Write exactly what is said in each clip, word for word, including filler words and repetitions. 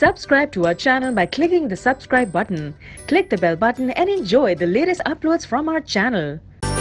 Subscribe to our channel by clicking the subscribe button. Click the bell button and enjoy the latest uploads from our channel.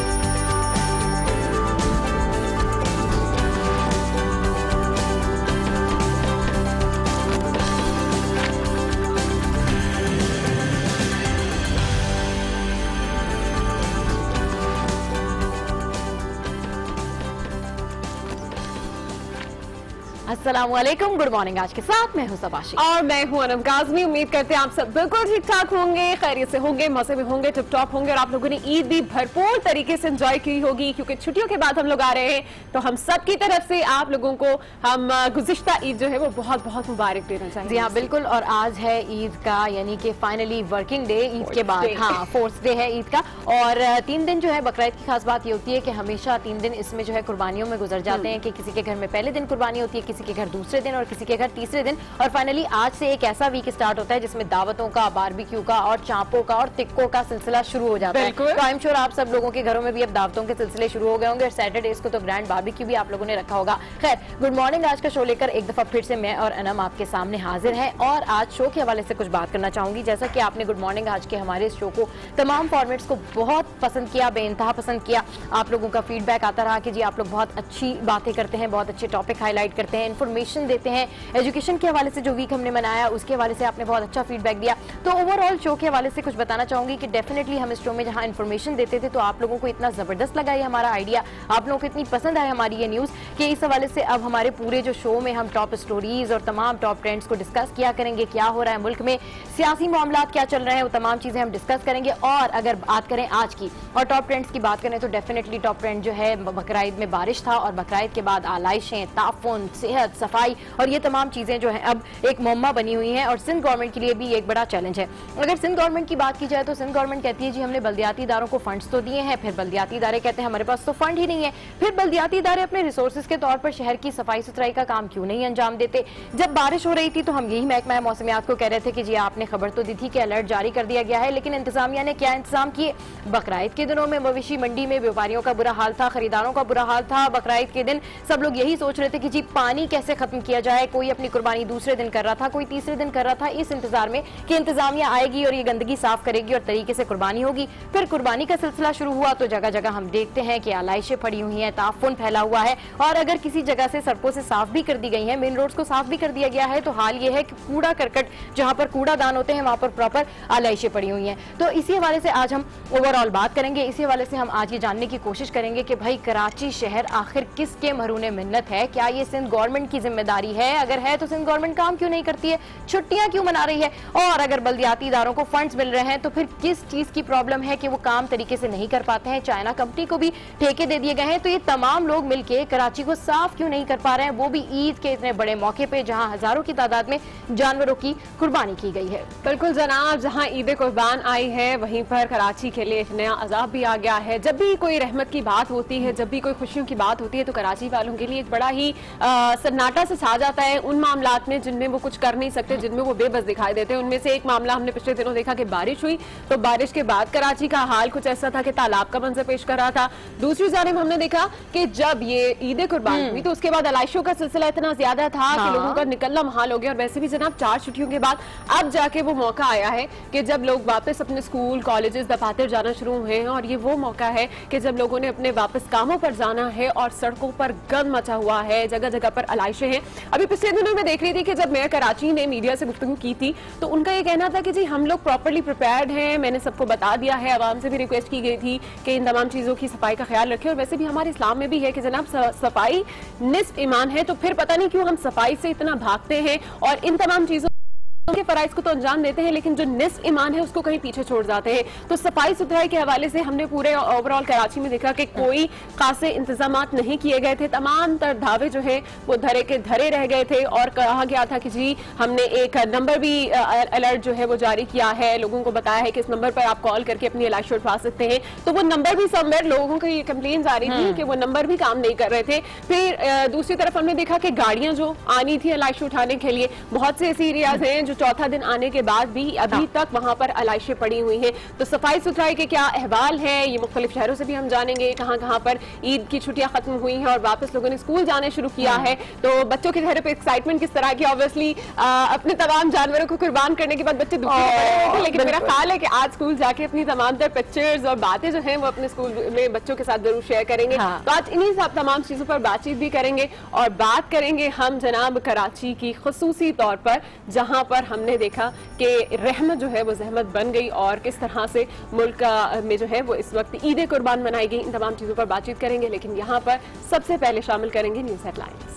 अस्सलामुअलैकुम, good morning. आज के साथ मैं हूं सबाशी और मैं हूं अनम काज़मी। उम्मीद करते हैं आप सब बिल्कुल ठीक ठाक होंगे, खैरियत से होंगे, मजे में होंगे, टिप टॉप होंगे और आप लोगों ने ईद भी भरपूर तरीके से एंजॉय की होगी, क्योंकि छुट्टियों के बाद हम लोग आ रहे हैं। तो हम सब की तरफ से आप लोगों को हम गुज़िश्ता ईद जो है वो बहुत बहुत मुबारक देना चाहिए। जी हाँ, बिल्कुल। और आज है ईद का, यानी कि फाइनली वर्किंग डे ईद के बाद। हाँ, फोर्थ डे है ईद का। और तीन दिन जो है बकरा ईद की खास बात ये होती है कि हमेशा तीन दिन इसमें जो है कुर्बानियों में गुजर जाते हैं, कि किसी के घर में पहले दिन कुर्बानी होती है, किसी के घर दूसरे दिन और किसी के घर तीसरे दिन। और फाइनली आज से एक ऐसा वीक स्टार्ट होता है जिसमें दावतों का, बारबेक्यू का और चांपों का और टिक्कों का सिलसिला शुरू हो जाता है। तो आई एम श्योर आप सब लोगों के घरों में भी अब दावतों के सिलसिले शुरू हो गए होंगे। और सैटरडेज को तो ग्रैंड बारबेक्यू भी आप लोगों ने रखा होगा। खैर, गुड मॉर्निंग। आज का शो लेकर एक दफा फिर से मैं और अनम आपके सामने हाजिर है और आज शो के हवाले से कुछ बात करना चाहूंगी। जैसा कि आपने गुड मॉर्निंग आज के हमारे शो को, तमाम फॉर्मेट्स को बहुत पसंद किया, बेइंतहा पसंद किया। आप लोगों का फीडबैक आता रहा कि जी आप लोग बहुत अच्छी बातें करते हैं, बहुत अच्छे टॉपिक हाईलाइट करते हैं, इन्फॉर्मेशन देते हैं। एजुकेशन के हवाले से जो वीक हमने मनाया उसके हवाले से आपने बहुत अच्छा फीडबैक दिया। तो ओवरऑल शो के हवाले से कुछ बताना चाहूंगी कि डेफिनेटली हम इस शो में जहां इन्फॉर्मेशन देते थे तो आप लोगों को इतना जबरदस्त लगा ये हमारा आइडिया, आप लोगों को इतनी पसंद आई हमारी ये न्यूज कि इस हवाले से अब हमारे पूरे जो शो में हम टॉप स्टोरीज और तमाम टॉप ट्रेंड्स को डिस्कस किया करेंगे। क्या हो रहा है मुल्क में, सियासी मामला क्या चल रहे हैं, वो तमाम चीजें हम डिस्कस करेंगे। और अगर बात करें आज की और टॉप ट्रेंड्स की बात करें तो डेफिनेटली टॉप ट्रेंड जो है बकरा ईद में बारिश था। और बकरा ईद के बाद आलाइशें, ताफुन, सेहत, सफाई और ये तमाम चीजें जो है अब एक मुअम्मा बनी हुई है और सिंध गवर्नमेंट के लिए भी एक बड़ा चैलेंज है। अगर सिंध गवर्नमेंट की बात की जाए तो सिंध गवर्नमेंट कहती है जी हमने बल्दियाती इदारों को फंड्स तो दिए हैं, फिर बल्दियाती इदारे कहते हैं हमारे पास तो फंड ही नहीं है। फिर बल्दियाती इदारे अपने रिसोर्सेज के तौर पर शहर की सफाई सुथराई का काम क्यों नहीं अंजाम देते। जब बारिश हो रही थी तो हम यही महकमा मौसमियात को कह रहे थे कि जी आपने खबर तो दी थी कि अलर्ट जारी कर दिया गया है, लेकिन इंतजामिया ने क्या इंतजाम किए। बकरा ईद के दिनों में मवेशी मंडी में व्यापारियों का बुरा हाल था, खरीदारों का बुरा हाल था। बकरा ईद के दिन सब लोग यही सोच रहे थे कि जी पानी कैसे खत्म किया जाए। कोई अपनी कुर्बानी दूसरे दिन कर रहा था, कोई तीसरे दिन कर रहा था, इस इंतजार में कि इंतजामिया आएगी और ये गंदगी साफ करेगी और तरीके से कुर्बानी होगी। फिर कुर्बानी का सिलसिला शुरू हुआ तो जगह जगह हम देखते हैं कि आलाइशें पड़ी हुई हैं, ताफुन फैला हुआ है। और अगर किसी जगह से सड़कों से साफ भी कर दी गई है, मेन रोड्स को साफ भी कर दिया गया है, तो हाल ये है कि कूड़ा करकट जहां पर कूड़ा दान होते हैं वहां पर प्रॉपर आलाइशें पड़ी हुई हैं। तो इसी हवाले से आज हम ओवरऑल बात करेंगे। इसी हवाले से हम आज ये जानने की कोशिश करेंगे कि भाई कराची शहर आखिर किसके महरूने मिन्नत है। क्या ये सिंध गवर्नमेंट की जिम्मेदारी है? अगर है तो सिंध गवर्नमेंट काम क्यों नहीं करती है, छुट्टियां क्यों मना रही है? और अगर बल्दियाती इदारों को फंड्स मिल रहे हैं तो फिर किस चीज की प्रॉब्लम है कि वो काम तरीके से नहीं कर पाते हैं। चाइना कंपनी को भी ठेके दे दिए गए हैं, तो ये तमाम लोग मिलकर कराची को साफ क्यों नहीं कर पा रहे हैं, वो भी ईद के इतने बड़े मौके पे जहां हजारों की तादाद में जानवरों की कुर्बानी की गई है। बिल्कुल जनाब, जहां ईद कुर्बान आई है वहीं पर कराची के लिए एक नया अजाब भी आ गया है। जब भी कोई रहमत की बात होती है, जब भी कोई खुशियों की बात होती है तो कराची वालों के लिए एक बड़ा ही सन्नाटा से छा जाता है उन मामलात में जिनमें वो कुछ कर नहीं सकते, जिनमें वो बेबस दिखाई देते हैं। उनमें से एक मामला हमने पिछले दिनों देखा कि बारिश हुई तो बारिश के बाद कराची का हाल कुछ ऐसा था कि तालाब का मंजर पेश कर रहा था। दूसरी जानिब हमने देखा कि जब ये ईद कुर्बान हुई तो उसके बाद आलाइशों का सिलसिला इतना ज्यादा था हाँ। कि लोगों का निकलना महाल हो गया। और वैसे भी जनाब चार छुट्टियों के बाद अब जाके वो मौका आया है कि जब लोग वापस अपने स्कूल, कॉलेजेस, दफातर जाना शुरू हुए हैं। और ये वो मौका है कि जब लोगों ने अपने वापस कामों पर जाना है और सड़कों पर गंद मचा हुआ है, जगह जगह पर आलाइशें हैं। अभी पिछले दिनों में देख रही थी कि जब मेयर कराची ने मीडिया से गुफ्तगू की थी तो उनका ये कहना था कि जी हम लोग प्रॉपर्ली प्रिपेयर्ड हैं, मैंने सबको बता दिया है। आवाम से भी रिक्वेस्ट की गई थी कि इन तमाम चीज़ों की सफाई का ख्याल रखें। और वैसे भी हमारे इस्लाम में भी है कि जनाब सफाई निस्फ ईमान है, तो फिर पता नहीं क्यों हम सफाई से इतना भागते हैं और इन तमाम चीज़ों के फराइज को तो अंजाम देते हैं, लेकिन जो निस्फ ईमान है उसको कहीं पीछे छोड़ जाते हैं। तो सफाई सुथराई के हवाले से हमने पूरे ओवरऑल कराची में देखा कि कोई खासे इंतजाम नहीं किए गए थे। तमाम तर धावे जो है वो धरे के धरे रह गए थे और कहा गया था कि जी हमने एक नंबर भी अलर्ट जो है वो जारी किया है, लोगों को बताया है कि इस नंबर पर आप कॉल करके अपनी अलाइश उठवा सकते हैं। तो वो नंबर भी समवेयर लोगों को ये कंप्लेन आ रही थी कि वो नंबर भी काम नहीं कर रहे थे। फिर दूसरी तरफ हमने देखा कि गाड़ियां जो आनी थी अलाइश उठाने के लिए, बहुत से ऐसे एरियाज हैं जो चौथा दिन आने के बाद भी अभी हाँ। तक वहां पर आलाइशें पड़ी हुई हैं। तो सफाई सुथराई के क्या अहवाल है, ये मुख्तलिफ शहरों से भी हम जानेंगे, कहाँ कहाँ पर ईद की छुट्टियां खत्म हुई हैं और वापस लोगों ने स्कूल जाने शुरू किया है। तो बच्चों के चेहरे पे एक्साइटमेंट किस तरह की, ऑब्वियसली अपने तमाम जानवरों को कुर्बान करने के बाद बच्चे दुखी पड़े थे, लेकिन मेरा ख्याल है कि आज स्कूल जाके अपनी तमाम तर पिक्चर्स और बातें जो हैं वो अपने स्कूल में बच्चों के साथ जरूर शेयर करेंगे। हाँ। तो आज इन्हीं सब तमाम चीजों पर बातचीत भी करेंगे और बात करेंगे हम जनाब कराची की खुसूसी तौर पर, जहां पर हमने देखा कि रहमत जो है वो जहमत बन गई और किस तरह से मुल्क में जो है वो इस वक्त ईद कुर्बान मनाई गई। इन तमाम चीजों पर बातचीत करेंगे, लेकिन यहाँ पर सबसे पहले शामिल करेंगे न्यूज हेडलाइंस।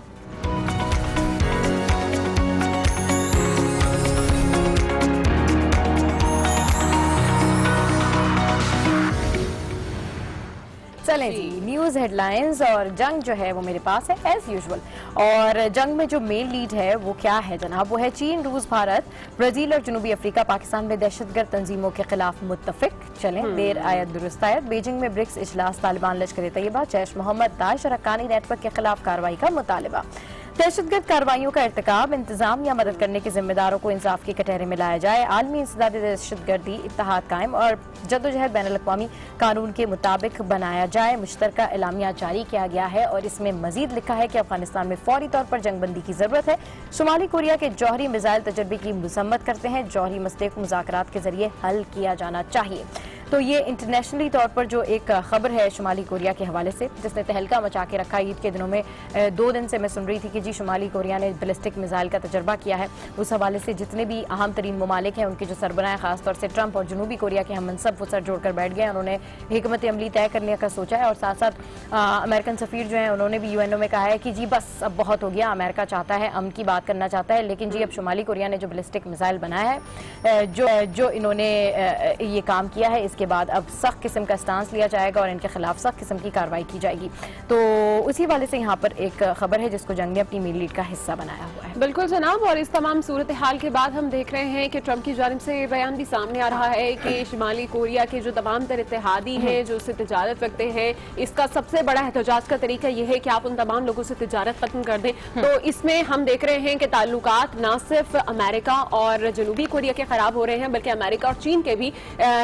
चलें जी, न्यूज़ हेडलाइंस और जंग जो है वो मेरे पास है एज यूजुअल। और जंग में जो मेन लीड है वो क्या है जनाब, वो है चीन, रूस, भारत, ब्राजील और जनूबी अफ्रीका पाकिस्तान में दहशतगर्द तंजीमों के खिलाफ मुत्तफिक। चलें, देर आयत दुरुस्त आयत। बीजिंग में ब्रिक्स इजलास, तालिबान, लश्कर तैयबा, जैश मोहम्मद, दाइश और हक्कानी नेटवर्क के खिलाफ कार्रवाई का मुतालबा। दहशतगर्द कार्रवाइयों का इर्तिकाब, इंतजाम या मदद करने के जिम्मेदारों को इंसाफ के कटहरे में लाया जाए। आलमी इंसदाद दहशतगर्दी इत्तेहाद कायम और जद्दोजहद बैनुल अक़वामी कानून के मुताबिक बनाया जाए। मुश्तरका एलामिया जारी किया गया है और इसमें मजीद लिखा है कि अफगानिस्तान में फौरी तौर पर जंगबंदी की जरूरत है। शुमाली कोरिया के जौहरी मिसाइल तजर्बे की मजम्मत करते हैं। जौहरी मसले को मुज़ाकरात के जरिए हल किया जाना चाहिए। तो ये इंटरनेशनली तौर पर जो एक खबर है शुमाली कोरिया के हवाले से, जिसने तहलका मचा के रखा। ईद के दिनों में दो दिन से मैं सुन रही थी कि जी शुमाली कोरिया ने बैलिस्टिक मिसाइल का तजर्बा किया है। उस हवाले से जितने भी अहम तरीन ममालिक हैं उनके जो सरबराह खासतौर से ट्रंप और जनूबी कोरिया के हम मनसब वो सर जोड़कर बैठ गए। उन्होंने हिकमत अमली तय करने का सोचा है और साथ साथ अमेरिकन सफीर जो है उन्होंने भी यूएनओ में कहा है कि जी बस अब बहुत हो गया, अमेरिका चाहता है, अमन की बात करना चाहता है, लेकिन जी अब शुमाली कोरिया ने जो बैलिस्टिक मिसाइल बनाया है, जो जो इन्होंने ये काम किया है, इसके बाद अब सख्त किस्म का स्टांस लिया जाएगा और इनके खिलाफ सख्त किस्म की कार्रवाई की जाएगी। तो उसी वाले से यहाँ पर एक खबर है जिसको जंग ने अपनी मेन लीड का हिस्सा बनाया हुआ है। बिल्कुल जनाब, और इस तमाम सूरत हाल के बाद हम देख रहे हैं कि ट्रंप की जानिब से बयान भी सामने आ रहा है कि शुमाली कोरिया के जो तमाम तर इत्तेहादी हैं जो उससे तिजारत रखते हैं, इसका सबसे बड़ा एहतजाज का तरीका यह है कि आप उन तमाम लोगों से तिजारत खत्म कर दें। तो इसमें हम देख रहे हैं कि ताल्लुकात न सिर्फ अमेरिका और जनूबी कोरिया के खराब हो रहे हैं, बल्कि अमेरिका और चीन के भी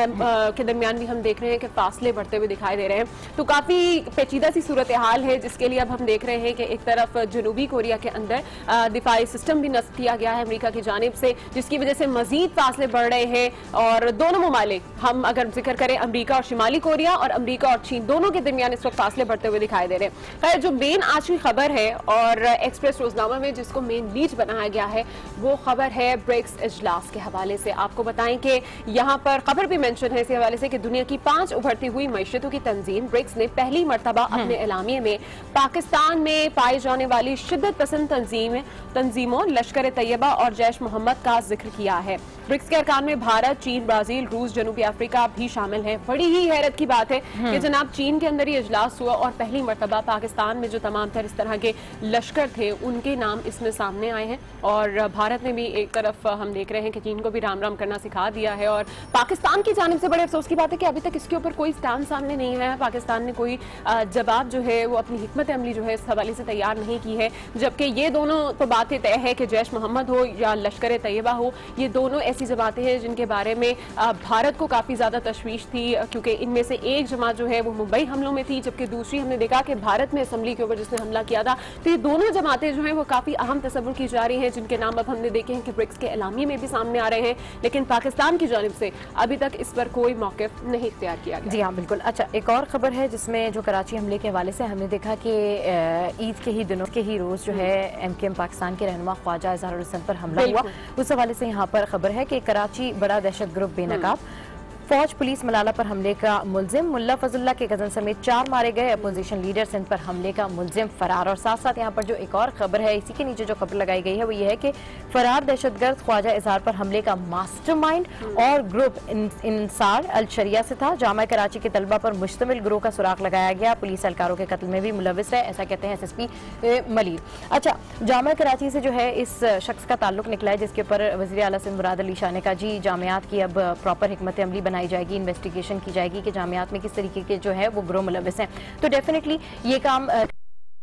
के दरमियान भी हम देख रहे हैं कि फासले बढ़ते हुए दिखाई दे रहे हैं। तो काफी पेचीदा सी सूरत हाल है, जिसके लिए अब हम देख रहे हैं कि एक तरफ जनूबी कोरिया के अंदर दिफाई सिस्टम भी नस्ब किया गया है अमेरिका की जानिब से, जिसकी वजह से मजीद फासले बढ़ रहे हैं। और दोनों ममालिक, हम अगर जिक्र करें अमेरिका और शुमाली कोरिया और अमेरिका और चीन, दोनों के दरमियान इस वक्त फासले बढ़ते हुए दिखाई दे रहे हैं। खैर, जो मेन आज की खबर है और एक्सप्रेस रोजनामा में जिसको मेन लीड बनाया गया है, वो खबर है ब्रिक्स इजलास के हवाले से। आपको बताएं कि यहाँ पर खबर भी मेंशन है इस हवाले से कि दुनिया की पांच उभरती हुई मईशतों की तंजीम ब्रिक्स ने पहली मरतबा अपने एलामिये में पाकिस्तान में पाई जाने वाली शिद्दत पसंद तंजीम तंजीमों लश्कर तैयबा और जैश मोहम्मद का जिक्र किया है। ब्रिक्स के अरकान में भारत, चीन, ब्राजील, रूस, जनूबी अफ्रीका भी शामिल हैं। बड़ी ही हैरत की बात है कि जनाब चीन के अंदर ये इजलास हुआ और पहली मरतबा पाकिस्तान में जो तमाम तर इस तरह के लश्कर थे उनके नाम इसमें सामने आए हैं। और भारत ने भी एक तरफ हम देख रहे हैं कि चीन को भी राम राम करना सिखा दिया है। और पाकिस्तान की जानिब से बड़े अफसोस की बात है कि अभी तक इसके ऊपर कोई स्टैंड सामने नहीं आया। पाकिस्तान ने कोई जवाब जो है वो अपनी हिकमत अमली जो है इस हवाले से तैयार नहीं की है, जबकि ये दोनों तो बातें तय है कि जैश मोहम्मद हो या लश्कर तैयबा हो, ये दोनों ऐसी जमातें हैं जिनके बारे में भारत को काफी ज्यादा तशवीश थी, क्योंकि इनमें से एक जमात जो है वो मुंबई हमलों में थी, जबकि दूसरी हमने देखा कि भारत में असम्बली के ऊपर जिसने हमला किया था। तो ये दोनों जमातें जो है वो काफी अहम तस्वुर की जा रही है, जिनके नाम अब हमने देखे हैं कि ब्रिक्स के एलामिये में भी सामने आ रहे हैं, लेकिन पाकिस्तान की जानिब से अभी तक इस पर कोई मौक़िफ़ नहीं इख्तियार किया गया। जी हाँ, बिल्कुल। अच्छा, एक और खबर है जिसमें जो कराची हमले के हवाले से हमने देखा कि ईद के ही दिनों के ही रोज जो है एम के एम पाकिस्तान के रहनुमा ख्वाजा इज़हारुल हसन पर हमला हुआ। उस हवाले से यहाँ पर खबर है कि कराची बड़ा दहशत ग्रुप बेनकाब, फौज, पुलिस मलाला पर हमले का मुलजिम, मुल्ला फजल्ला के कजन समेत चार मारे गए। अपोजिशन लीडर सिंध पर हमले का मुलजिम फरार। और साथ साथ यहाँ पर जो एक और खबर है, इसी के नीचे जो खबर लगाई गई है वो ये है कि फरार दहशतगर्द ख्वाजा इजहार पर हमले का मास्टरमाइंड और ग्रुप इंसार अल शरिया से था। जामा कराची के तलबा पर मुश्तमिल ग्रोह का सुराग लगाया गया। पुलिस एहलकारों के कत्ल में भी मुलविस है, ऐसा कहते हैं एस एस पी मलिर। अच्छा, जामा कराची से जो है इस शख्स का ताल्लुक निकला है, जिसके ऊपर वज़ीर आला सिंध मुराद अली शाह ने कहा जी जामियात की अब प्रॉपर हिकमत अमली बनाई जाएगी, इन्वेस्टिगेशन की जाएगी कि जामियात में किस तरीके के जो है वो ग्रोह मुलविस हैं। तो डेफिनेटली ये काम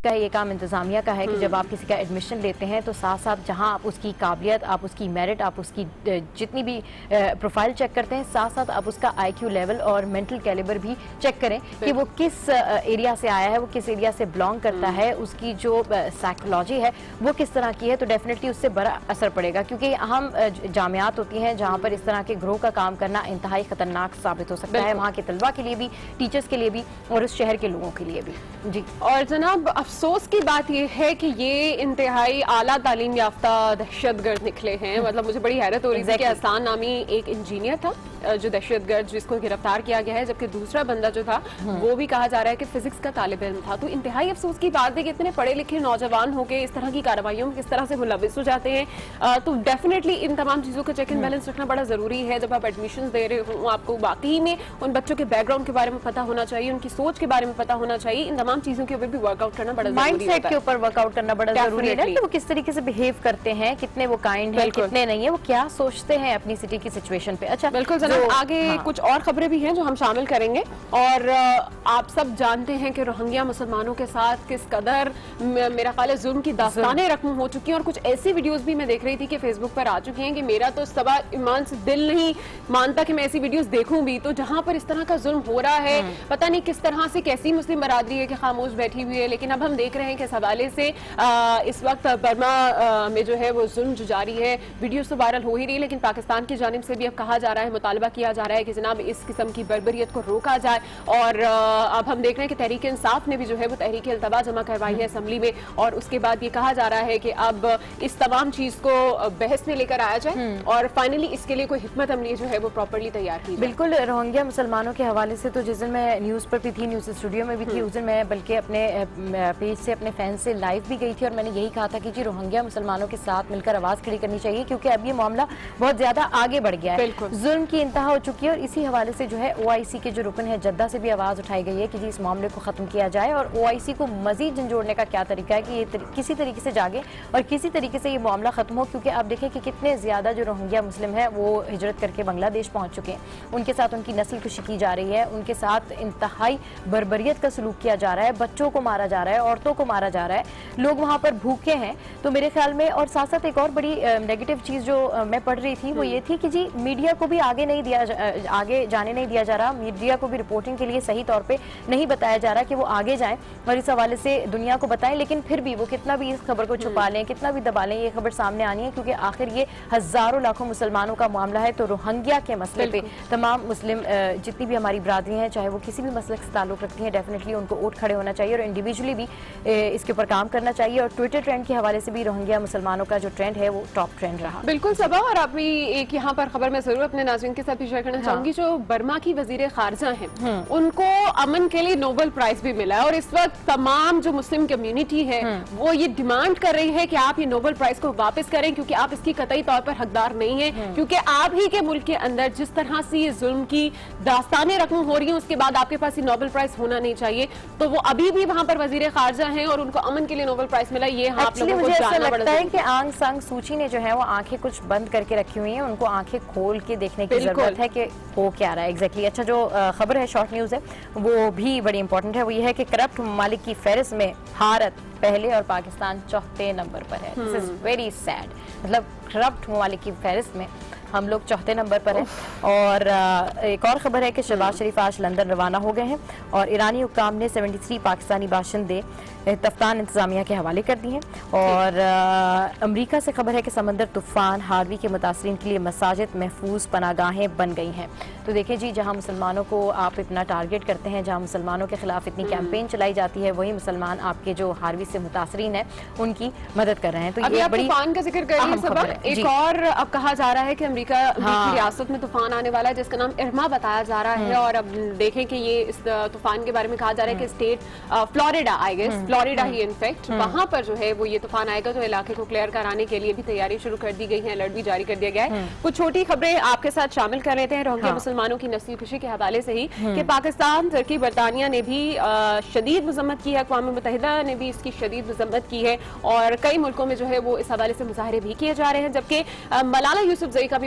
का ये काम इंतजामिया का है कि जब आप किसी का एडमिशन लेते हैं तो साथ साथ जहां आप उसकी काबिलियत, आप उसकी मेरिट, आप उसकी जितनी भी प्रोफाइल चेक करते हैं, साथ साथ आप उसका आईक्यू लेवल और मेंटल कैलिबर भी चेक करें कि वो किस एरिया से आया है, वो किस एरिया से बिलोंग करता है, उसकी जो साइकोलॉजी है वो किस तरह की है, तो डेफिनेटली उससे बड़ा असर पड़ेगा। क्योंकि हम जामियात होती हैं जहाँ पर इस तरह के ग्रोह का काम करना इंतहाई खतरनाक साबित हो सकता है, वहाँ के तलबा के लिए भी, टीचर्स के लिए भी और उस शहर के लोगों के लिए भी। जी, और जनाब अफसोस की बात यह है कि ये इंतहाई आला तालीम याफ्ता दहशतगर्द निकले हैं। मतलब मुझे बड़ी हैरत हो रही थी कि हसान नामी एक इंजीनियर था जो दहशतगर्द, जिसको गिरफ्तार किया गया है, जबकि दूसरा बंदा जो था वो भी कहा जा रहा है कि फिजिक्स का तालिब इल्म था। तो इंतहाई अफसोस की बात है कि इतने पढ़े लिखे नौजवान होकर इस तरह की कार्रवाइयों में किस तरह से मुलविस हो जाते हैं। तो डेफिनेटली इन तमाम चीज़ों का चेक एंड बैलेंस रखना बड़ा ज़रूरी है। जब आप एडमिशन दे रहे हो, आपको वाकई में उन बच्चों के बैकग्राउंड के बारे में पता होना चाहिए, उनकी सोच के बारे में पता होना चाहिए। इन तमाम चीज़ों के ऊपर भी वर्कआउट करना बड़ा माइंड सेट के ऊपर वर्कआउट करना बड़ा जरूरी है कि वो किस तरीके से बिहेव करते हैं, कितने वो काइंड है, कितने नहीं है, वो क्या सोचते हैं अपनी सिटी की सिचुएशन पे। अच्छा, बिल्कुल जनाब, आगे हाँ। कुछ और खबरें भी हैं जो हम शामिल करेंगे। और आप सब जानते हैं कि रोहिंग्या मुसलमानों के साथ किस कदर मेरा ख्याल है जुल्म की दास्तानें रकम हो चुकी हैं। और कुछ ऐसी वीडियोस भी मैं देख रही थी कि फेसबुक पर आ चुकी हैं कि मेरा तो सबा ईमान से दिल नहीं मानता कि मैं ऐसी वीडियोस देखूं भी। तो जहां पर इस तरह का जुल्म हो रहा है, पता नहीं किस तरह से कैसी मुस्लिम बरादरी है कि खामोश बैठी हुई है। लेकिन अब हम देख रहे हैं कि इस हवाले से आ, इस वक्त बर्मा में जो है वो जुल्म जो जारी है, वीडियोस तो वायरल हो ही रही है, लेकिन पाकिस्तान की जानिब से भी अब कहा जा रहा है, मुतालबा किया जा रहा है कि जनाब इस किस्म की बर्बरियत को रोका जाए। और अब हम देख रहे हैं कि तहरीक इंसाफ ने भी जो है वो तहरीक अल्तबा जमा करवाई है असेंबली में, और उसके बाद ये कहा जा रहा है कि अब इस तमाम चीज को बहस में लेकर आया जाए और फाइनली इसके लिए कोई हिकमत अमली जो है वो प्रॉपर्ली तैयार की। बिल्कुल, रोहिंग्या मुसलमानों के हवाले से तो जिस दिन मैं न्यूज पर भी थी, न्यूज स्टूडियो में भी थी, उस दिन मैं बल्कि अपने पेज से, अपने फैन से लाइव भी गई थी और मैंने यही कहा था कि जी रोहिंग्या मुसलमानों के साथ मिलकर आवाज खड़ी करनी चाहिए, क्योंकि अब ये मामला बहुत ज्यादा आगे बढ़ गया है, जुल्म की इंतहा हो चुकी है। और इसी हवाले से जो है ओआईसी के जो रुकन है जद्दा से भी आवाज उठाई गई है कि जी इस मामले को खत्म किया जाए और ओआईसी को मजीद झंझोड़ने का क्या तरीका है कि ये तरी, किसी तरीके से जागे और किसी तरीके से ये मामला खत्म हो। क्योंकि आप देखें कि कितने ज्यादा जो रोहिंग्या मुस्लिम है वो हिजरत करके बांग्लादेश पहुंच चुके हैं, उनके साथ उनकी नस्ल कुशी की जा रही है, उनके साथ इंतहाई बर्बरियत का सलूक किया जा रहा है, बच्चों को मारा जा रहा है, औरतों को मारा जा रहा है, लोग वहां पर भूखे हैं। तो मेरे ख्याल में, और साथ साथ एक और बड़ी नेगेटिव चीज जो मैं पढ़ रही थी वो ये थी कि जी मीडिया को भी आगे नहीं दिया आगे जाने नहीं दिया जा रहा, मीडिया को भी रिपोर्टिंग के लिए सही तौर पे नहीं बताया जा रहा कि वो आगे जाएं और इस हवाले से दुनिया को बताएं। लेकिन फिर भी वो कितना भी इस खबर को छुपा लें, कितना भी दबा लें, ये खबर सामने आनी है, क्योंकि आखिर ये हजारों लाखों मुसलमानों का मामला है। तो रोहिंग्या के मसले पे तमाम मुस्लिम जितनी भी हमारी बरादरी हैं, चाहे वो किसी भी मसले से ताल्लुक रखती हैं, डेफिनेटली उनको उठ खड़े होना चाहिए और इंडिविजुअली भी इसके ऊपर काम करना चाहिए। और ट्विटर ट्रेंड के हवाले से भी रोहिंग्या मुसलमानों का जो ट्रेंड है वो टॉप ट्रेंड रहा। बिल्कुल सबा, और अभी एक यहाँ पर खबर मैं जरूर अपने नाज़रीन के साथ भी शेयर करना चाहूंगी। जो बर्मा की वजीर खारजा हैं, उनको अमन के लिए नोबेल प्राइज भी मिला है और इस वक्त तमाम जो मुस्लिम कम्युनिटी है वो ये डिमांड कर रही है कि आप ये नोबेल प्राइज को वापस करें, क्योंकि आप इसकी कतई तौर पर हकदार नहीं है। क्योंकि आप ही के मुल्क के अंदर जिस तरह से ये जुल्म की दास्तानें रकम हो रही है, उसके बाद आपके पास ये नोबेल प्राइज होना नहीं चाहिए। तो वो अभी भी वहां पर वजीर खारजा हैं और उनको अमन के लिए नोबेल प्राइज मिला। ये आप लोगों को जानना लगता है कि आंग सांग सूची ने जो है वो आंखें कुछ बंद करके रखी हुई हैं, उनको आंखें खोल के देखने की जरूरत है कि हो क्या रहा है एग्जैक्टली। अच्छा, जो खबर है, शॉर्ट न्यूज है, वो भी बड़ी इंपॉर्टेंट है। वो ये है कि करप्ट ममालिक की फहरिस्त में भारत पहले और पाकिस्तान चौथे नंबर पर है। This is very sad. मतलब करप्ट ममालिक की फहरिस्त में हम लोग चौथे नंबर पर हैं। और एक और खबर है कि शहबाज शरीफ आज लंदन रवाना हो गए हैं और ईरानी हुक्काम ने तिहत्तर पाकिस्तानी बाशिंदे तफ्तान इंतजामिया के हवाले कर दी हैं। और अमेरिका से खबर है कि समंदर तूफान हार्वी के मुतासरीन के लिए मसाजिद महफूज पनागाहें बन गई हैं। तो देखिए जी, जहां मुसलमानों को आप इतना टारगेट करते हैं, जहां मुसलमानों के खिलाफ इतनी कैंपेन चलाई जाती है, वही मुसलमान आपके जो हार्वी से मुतासरीन है उनकी मदद कर रहे हैं। तो ये बड़ी तूफान का जिक्र कर रही है। एक और अब कहा जा रहा है कि अमेरिका हाँ। रियासत में तूफान आने वाला है जिसका नाम इरमा बताया जा रहा है। और अब देखें कि ये इस तूफान के बारे में कहा जा रहा है कि state Florida, I guess Florida ही इनफैक्ट, वहां पर जो है वो ये तूफान आएगा तो इलाके को क्लियर कराने के लिए भी तैयारी शुरू कर दी गई है, अलर्ट भी जारी कर दिया गया है। कुछ छोटी खबरें आपके साथ शामिल कर लेते हैं रोहिंग्या मुसलमानों की नस्ल खुशी के हवाले से ही कि पाकिस्तान, तुर्की, बरतानिया ने भी शदीद मजम्मत की है, अक़वाम मुत्तहिदा ने भी इसकी शदीद मजम्मत की है और कई मुल्कों में जो है वो इस हवाले से मुजाहरे भी किए जा रहे हैं। जबकि मलाला यूसुफजई का भी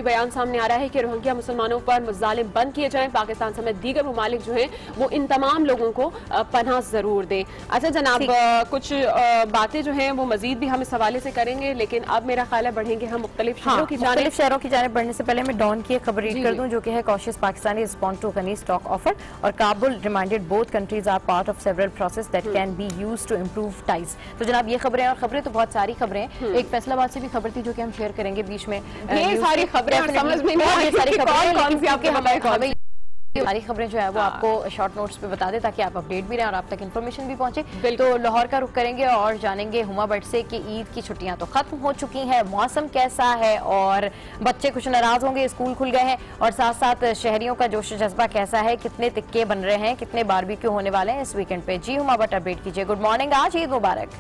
बयान सामने आ रहा है कि रोहिंग्या मुसलमानों पर मुजालिम बंद किए जाएं, पाकिस्तान समेत दीगर ममालिक जो हैं वो इन तमाम लोगों को पनाह जरूर दें। अच्छा जनाब, कुछ बातें जो हैं वो मजीद भी हम इस हवाले से करेंगे, लेकिन अब मेरा ख्याल है बढ़ेंगे हम मुख्तलिफ शहरों हाँ, की जानिब। शहरों की जानिब बढ़ने से पहले मैं डॉन की खबर रीड कर दूं जो कि है cautious Pakistani respond to Ghani stock offer और Kabul reminded both countries are part of several process that can be used to improve ties. तो जनाब ये खबरें, और खबरें तो बहुत सारी खबरें हैं, एक फैसलाबाद से भी खबर थी जो कि हम शेयर करेंगे बीच में। ये सारी खबरें समझ में नहीं आ रही, सारी खबरें सारी खबरें जो है वो आपको शॉर्ट नोट्स पे बता दें ताकि आप अपडेट भी रहें और आप तक इन्फॉर्मेशन भी पहुंचे। तो लाहौर का रुख करेंगे और जानेंगे हुमा भट्ट से कि ईद की छुट्टियां तो खत्म हो चुकी हैं, मौसम कैसा है और बच्चे कुछ नाराज होंगे, स्कूल खुल गए हैं, और साथ साथ शहरियों का जोश जज्बा कैसा है, कितने तिक्के बन रहे हैं, कितने बारबेक्यू होने वाले हैं इस वीकेंड पे। जी हुमा भट्ट अपडेट कीजिए। गुड मॉर्निंग, आज ईद मुबारक।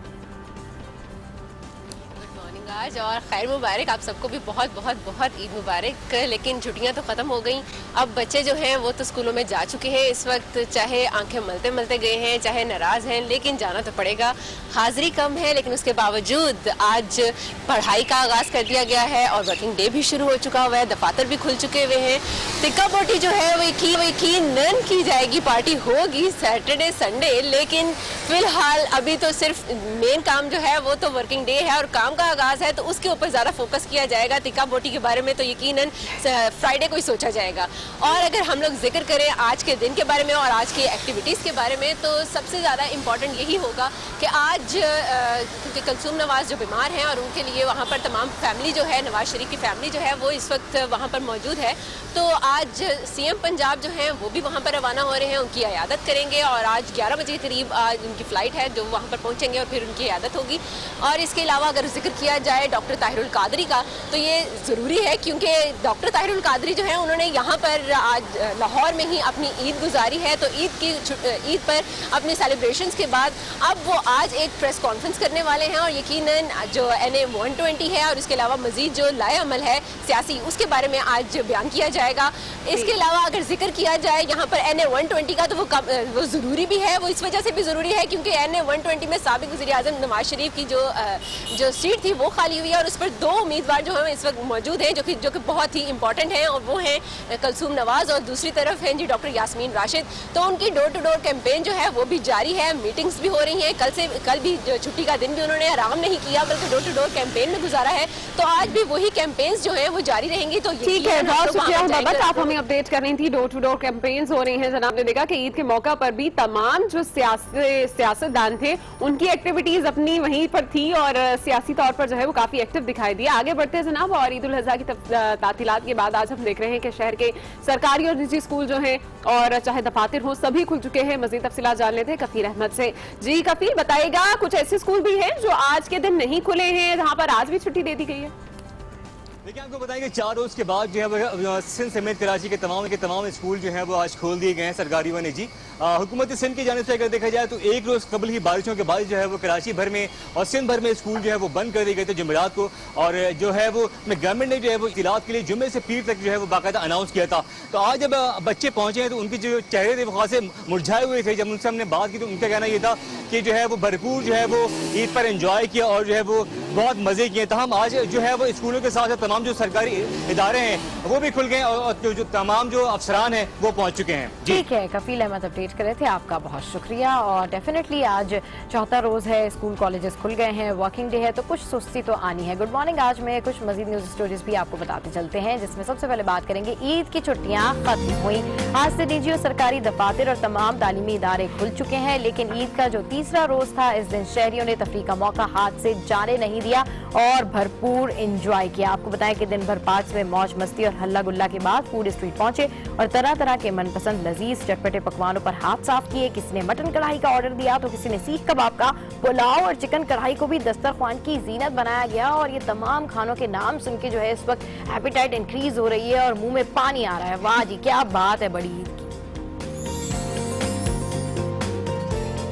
आज और खैर मुबारक, आप सबको भी बहुत बहुत बहुत ईद मुबारक। लेकिन छुट्टियां तो ख़त्म हो गई, अब बच्चे जो हैं वो तो स्कूलों में जा चुके हैं इस वक्त, चाहे आंखें मलते मलते गए हैं, चाहे नाराज़ हैं, लेकिन जाना तो पड़ेगा। हाज़िरी कम है लेकिन उसके बावजूद आज पढ़ाई का आगाज़ कर दिया गया है और वर्किंग डे भी शुरू हो चुका हुआ है, दफातर भी खुल चुके हुए हैं। टिक्का बोटी जो है वो यकीन यकीनन की जाएगी, पार्टी होगी सैटरडे संडे, लेकिन फिलहाल अभी तो सिर्फ मेन काम जो है वो तो वर्किंग डे है और काम का आगाज़ है, तो उसके ऊपर ज़्यादा फोकस किया जाएगा। टिक्का बोटी के बारे में तो यकीनन फ्राइडे को ही सोचा जाएगा। और अगर हम लोग जिक्र करें आज के दिन के बारे में और आज की एक्टिविटीज़ के बारे में, तो सबसे ज़्यादा इम्पॉर्टेंट यही होगा कि आज क्योंकि कलसूम नवाज़ जो बीमार हैं और उनके लिए वहाँ पर तमाम फैमिली जो है, नवाज शरीफ की फैमिली जो है वो इस वक्त वहाँ पर मौजूद है, तो आज सीएम पंजाब जो हैं वो भी वहाँ पर रवाना हो रहे हैं, उनकी इयादत करेंगे और आज ग्यारह बजे के करीब आज उनकी फ़्लाइट है जो वहाँ पर पहुँचेंगे और फिर उनकी इयादत होगी। और इसके अलावा अगर जिक्र किया जाए डॉक्टर ताहिरुल कादरी का, तो ये ज़रूरी है क्योंकि डॉक्टर ताहिरुल कादरी जो है उन्होंने यहाँ पर आज लाहौर में ही अपनी ईद गुजारी है, तो ईद की ईद पर अपने सेलिब्रेशंस के बाद अब वो आज एक प्रेस कॉन्फ्रेंस करने वाले हैं और यकीनन जो एन ए वन ट्वेंटी है और इसके अलावा मजीद जो लाए अमल है सियासी, उसके बारे में आज बयान किया जाएगा। इसके अलावा अगर जिक्र किया जाए यहाँ पर एन ए वन ट्वेंटी का, तो वो वो ज़रूरी भी है, वो इस वजह से भी ज़रूरी है क्योंकि एन ए वन ट्वेंटी में साबिक वज़ीर आज़म नवाज शरीफ की जो जो सीट थी वो खाली हुई है और उस पर दो उम्मीदवार जो हैं इस वक्त मौजूद हैं जो कि जो कि बहुत ही इंपॉर्टेंट हैं, और वो हैं कलसूम नवाज और दूसरी तरफ हैं जी डॉक्टर यास्मीन राशिद। तो उनकी डोर टू डोर कैंपेन जो है वो भी जारी है, मीटिंग्स भी हो रही हैं, कल से कल भी छुट्टी का दिन भी उन्होंने आराम नहीं किया बल्कि डोर टू डोर कैंपेन में गुजारा है, तो आज भी वही कैंपेन्स जो है वो जारी रहेंगी। तो ठीक है, बहुत शुक्रिया बाबत, आप हमें अपडेट कर रही थी। डोर टू डोर कैंपेन्स हो रही हैं जनाब ने देखा कि ईद के मौका पर भी तमाम जो सियासतदान थे उनकी एक्टिविटीज अपनी वहीं पर थी और सियासी तौर पर जो है वो काफी एक्टिव दिखाई दिया। आगे बढ़ते हैं जनाब, और ईद उल अज़हा की तातीलात के बाद आज हम देख रहे हैं कि शहर के सरकारी और निजी स्कूल जो हैं और चाहे दफातर हो सभी खुल चुके हैं। मजीद तफसीलात जान लेते हैं कफील अहमद से। जी कफील, बताइएगा कुछ ऐसे स्कूल भी हैं जो आज के दिन नहीं खुले हैं, जहां पर आज भी छुट्टी दे दी गई है? देखिए, आपको बताएंगे चार रोज के बाद जो है सिंध समेत कराची के तमाम के तमाम स्कूल जो हैं वो आज खोल दिए गए हैं, सरकारी व निजी। हुकूमत सिंध की जानिब से अगर देखा जाए तो एक रोज कबल की बारिशों के बाद जो है वो कराची भर में और सिंध भर में स्कूल जो है वो बंद कर दिए गए थे जुमेरात को, और जो है वो गवर्नमेंट ने जो है वो इलाज के लिए जुम्मे से पीर तक जो है वो बाकायदा अनाउंस किया था। तो आज जब बच्चे पहुंचे हैं तो उनके जो चेहरे थे वो खासे मुरझाए हुए थे। जब उनसे हमने बात की तो उनका कहना ये था कि जो है वो भरपूर जो है वो ईद पर एंजॉय किया और जो है वो बहुत मजे किए। तमाम आज जो है वो स्कूलों के साथ तमाम जो सरकारी इदारे हैं वो भी खुल गए और जो, जो तमाम जो अफसरान हैं वो पहुंच चुके हैं। ठीक है, कफील अहमद अपडेट कर रहे थे, आपका बहुत शुक्रिया। और डेफिनेटली आज चौथा रोज है, स्कूल कॉलेजेस खुल गए हैं, वर्किंग डे है, तो कुछ सुस्ती तो आनी है। गुड मॉर्निंग, आज में कुछ मजीद न्यूज स्टोरीज भी आपको बताते चलते हैं, जिसमें सबसे पहले बात करेंगे ईद की छुट्टियां खत्म हुई। आज से निजी और सरकारी दफातर और तमाम तालीमी इदारे खुल चुके हैं, लेकिन ईद का जो तीसरा रोज था इस दिन शहरियों ने तफरीह का मौका हाथ से जाने नहीं दिया और भरपूर इंजॉय किया। आपको बताएं कि दिन भर पार्क्स में मौज मस्ती और हल्ला गुल्ला के बाद फूड स्ट्रीट पहुंचे और तरह तरह के मनपसंद लजीज चटपटे पकवानों पर हाथ साफ किए। किसी ने मटन कढ़ाई का ऑर्डर दिया तो किसी ने सीख कबाब का, पुलाव और चिकन कढ़ाई को भी दस्तरखान की जीनत बनाया गया। और ये तमाम खानों के नाम सुन के जो है इस वक्त एपेटाइट इंक्रीज हो रही है और मुंह में पानी आ रहा है। वाह जी, क्या बात है बड़ी ईद की।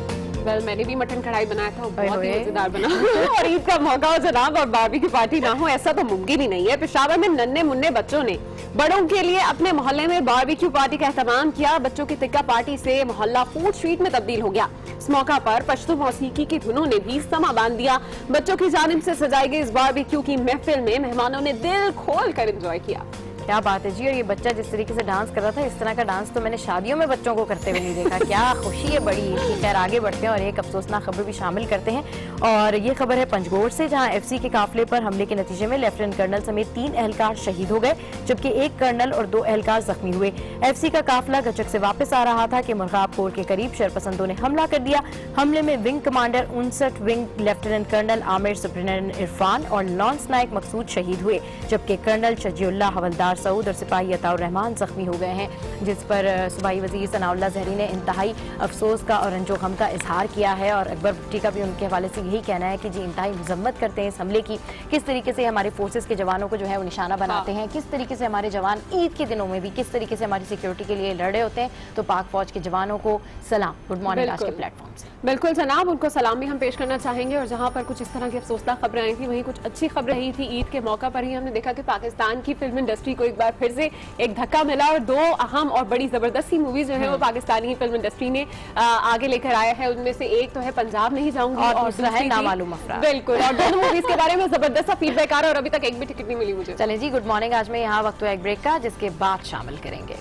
वेल मैंने भी मटन कढ़ाई बनाया था, बहुत ही मजेदार बना। और ईद का मौका हो जनाब और बारबेक्यू पार्टी ना हो, ऐसा तो मुमकिन ही नहीं है। पेशावर में नन्हे मुन्ने बच्चों ने बड़ों के लिए अपने मोहल्ले में बारबेक्यू पार्टी का एहतमाम किया। बच्चों की तिक्का पार्टी से मोहल्ला फूड स्ट्रीट में तब्दील हो गया। इस मौका पर पश्तो मौसीकी की धुनों ने भी समा बांध दिया। बच्चों की जानिब से सजाई गई इस बारबेक्यू की महफिल में मेहमानों ने दिल खोल कर एंजॉय किया। क्या बात है जी। और ये बच्चा जिस तरीके से डांस कर रहा था, इस तरह का डांस तो मैंने शादियों में बच्चों को करते हुए नहीं देखा। क्या खुशी है बड़ी। खैर आगे बढ़ते हैं और एक अफसोसनाक खबर भी शामिल करते हैं। और ये खबर है पंजगोर से, जहां एफसी के काफिले पर हमले के नतीजे में लेफ्टिनेंट कर्नल समेत तीन एहलकार शहीद हो गए, जबकि एक कर्नल और दो एहलकार जख्मी हुए। एफसी का काफिला गचक से वापस आ रहा था कि मुरगाब कोर के करीब शरपसंदों ने हमला कर दिया। हमले में विंग कमांडर उनसठ wing lieutenant colonel Aamir, superintendent Irfan और लॉन्स नायक मकसूद शहीद हुए, जबकि कर्नल शजीउल्लाह, हवलदार सऊद और सिपाही अताउर रहमान जख्मी हो गए हैं, जिस पर सूबाई वजीर सनाउल्लाह जहरी ने इंतहाई अफसोस का और रंजो गम का इजहार किया है। और अकबर भुट्टी का भी उनके हवाले से यही कहना है कि जी इंतहाई मजम्मत करते हैं इस हमले की, किस तरीके से हमारे फोर्सेस के जवानों को जो है वो निशाना बनाते हैं, किस तरीके से हमारे जवान ईद के दिनों में भी किस तरीके से हमारी सिक्योरिटी के लिए लड़े होते हैं। तो पाक फौज के जवानों को सलाम। गुड मॉर्निंग आज के प्लेटफॉर्म से। बिल्कुल जनाब, उनको सलाम भी हम पेश करना चाहेंगे। और जहां पर कुछ इस तरह की अफसोसनाक खबरें आई थी, वहीं कुछ अच्छी खबर रही थी। ईद के मौका पर ही हमने देखा कि पाकिस्तान की फिल्म इंडस्ट्री को एक बार फिर से एक धक्का मिला और दो अहम और बड़ी जबरदस्त सी मूवीज जो है वो पाकिस्तानी फिल्म इंडस्ट्री ने आ, आगे लेकर आया है। उनमें से एक तो है पंजाब नहीं जाऊंगी और, और दूसरा है नामालूम अफराद। बिल्कुल, और दोनों मूवीज के बारे में जबरदस्त सा फीडबैक आ रहा है और अभी तक एक भी टिकट नहीं मिली मुझे। चले जी, गुड मॉर्निंग। आज में यहाँ वक्त हुआ एक ब्रेक का, जिसके बाद शामिल करेंगे।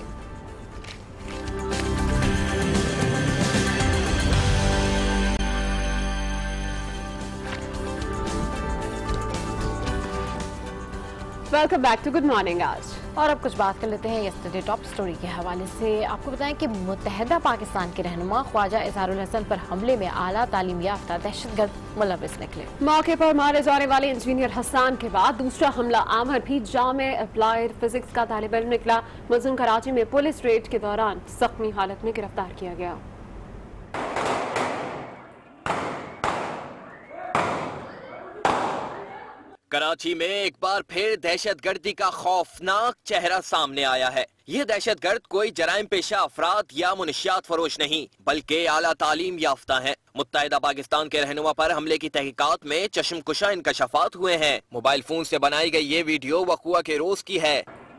Welcome back to good morning आज। और अब कुछ बात कर लेते हैं यस्टरडे टॉप स्टोरी के हवाले से। आपको बताएं कि मुत्तहदा पाकिस्तान के रहनुमा ख्वाजा इजहारुल हसन पर हमले में आला तालीम याफ्ता दहशतगर्द मुलविस निकले। मौके पर मारे जाने वाले इंजीनियर हसन के बाद दूसरा हमला आमर भी जामे अप्लाइड फिजिक्स का तालिब इल्म निकला। मुलजिम कराची में पुलिस रेड के दौरान जख्मी हालत में गिरफ्तार किया गया। कराची में एक बार फिर दहशतगर्दी का खौफनाक चेहरा सामने आया है। ये दहशतगर्द कोई जराइम पेशा अफराद या मुनशियात फरोश नहीं, बल्कि आला तालीम याफ्ता हैं। मुत्तहिदा पाकिस्तान के रहनुमा पर हमले की तहकीकात में चश्मकुशा इंकशाफात हुए हैं। मोबाइल फोन से बनाई गई ये वीडियो वक़ुआ के रोज की है।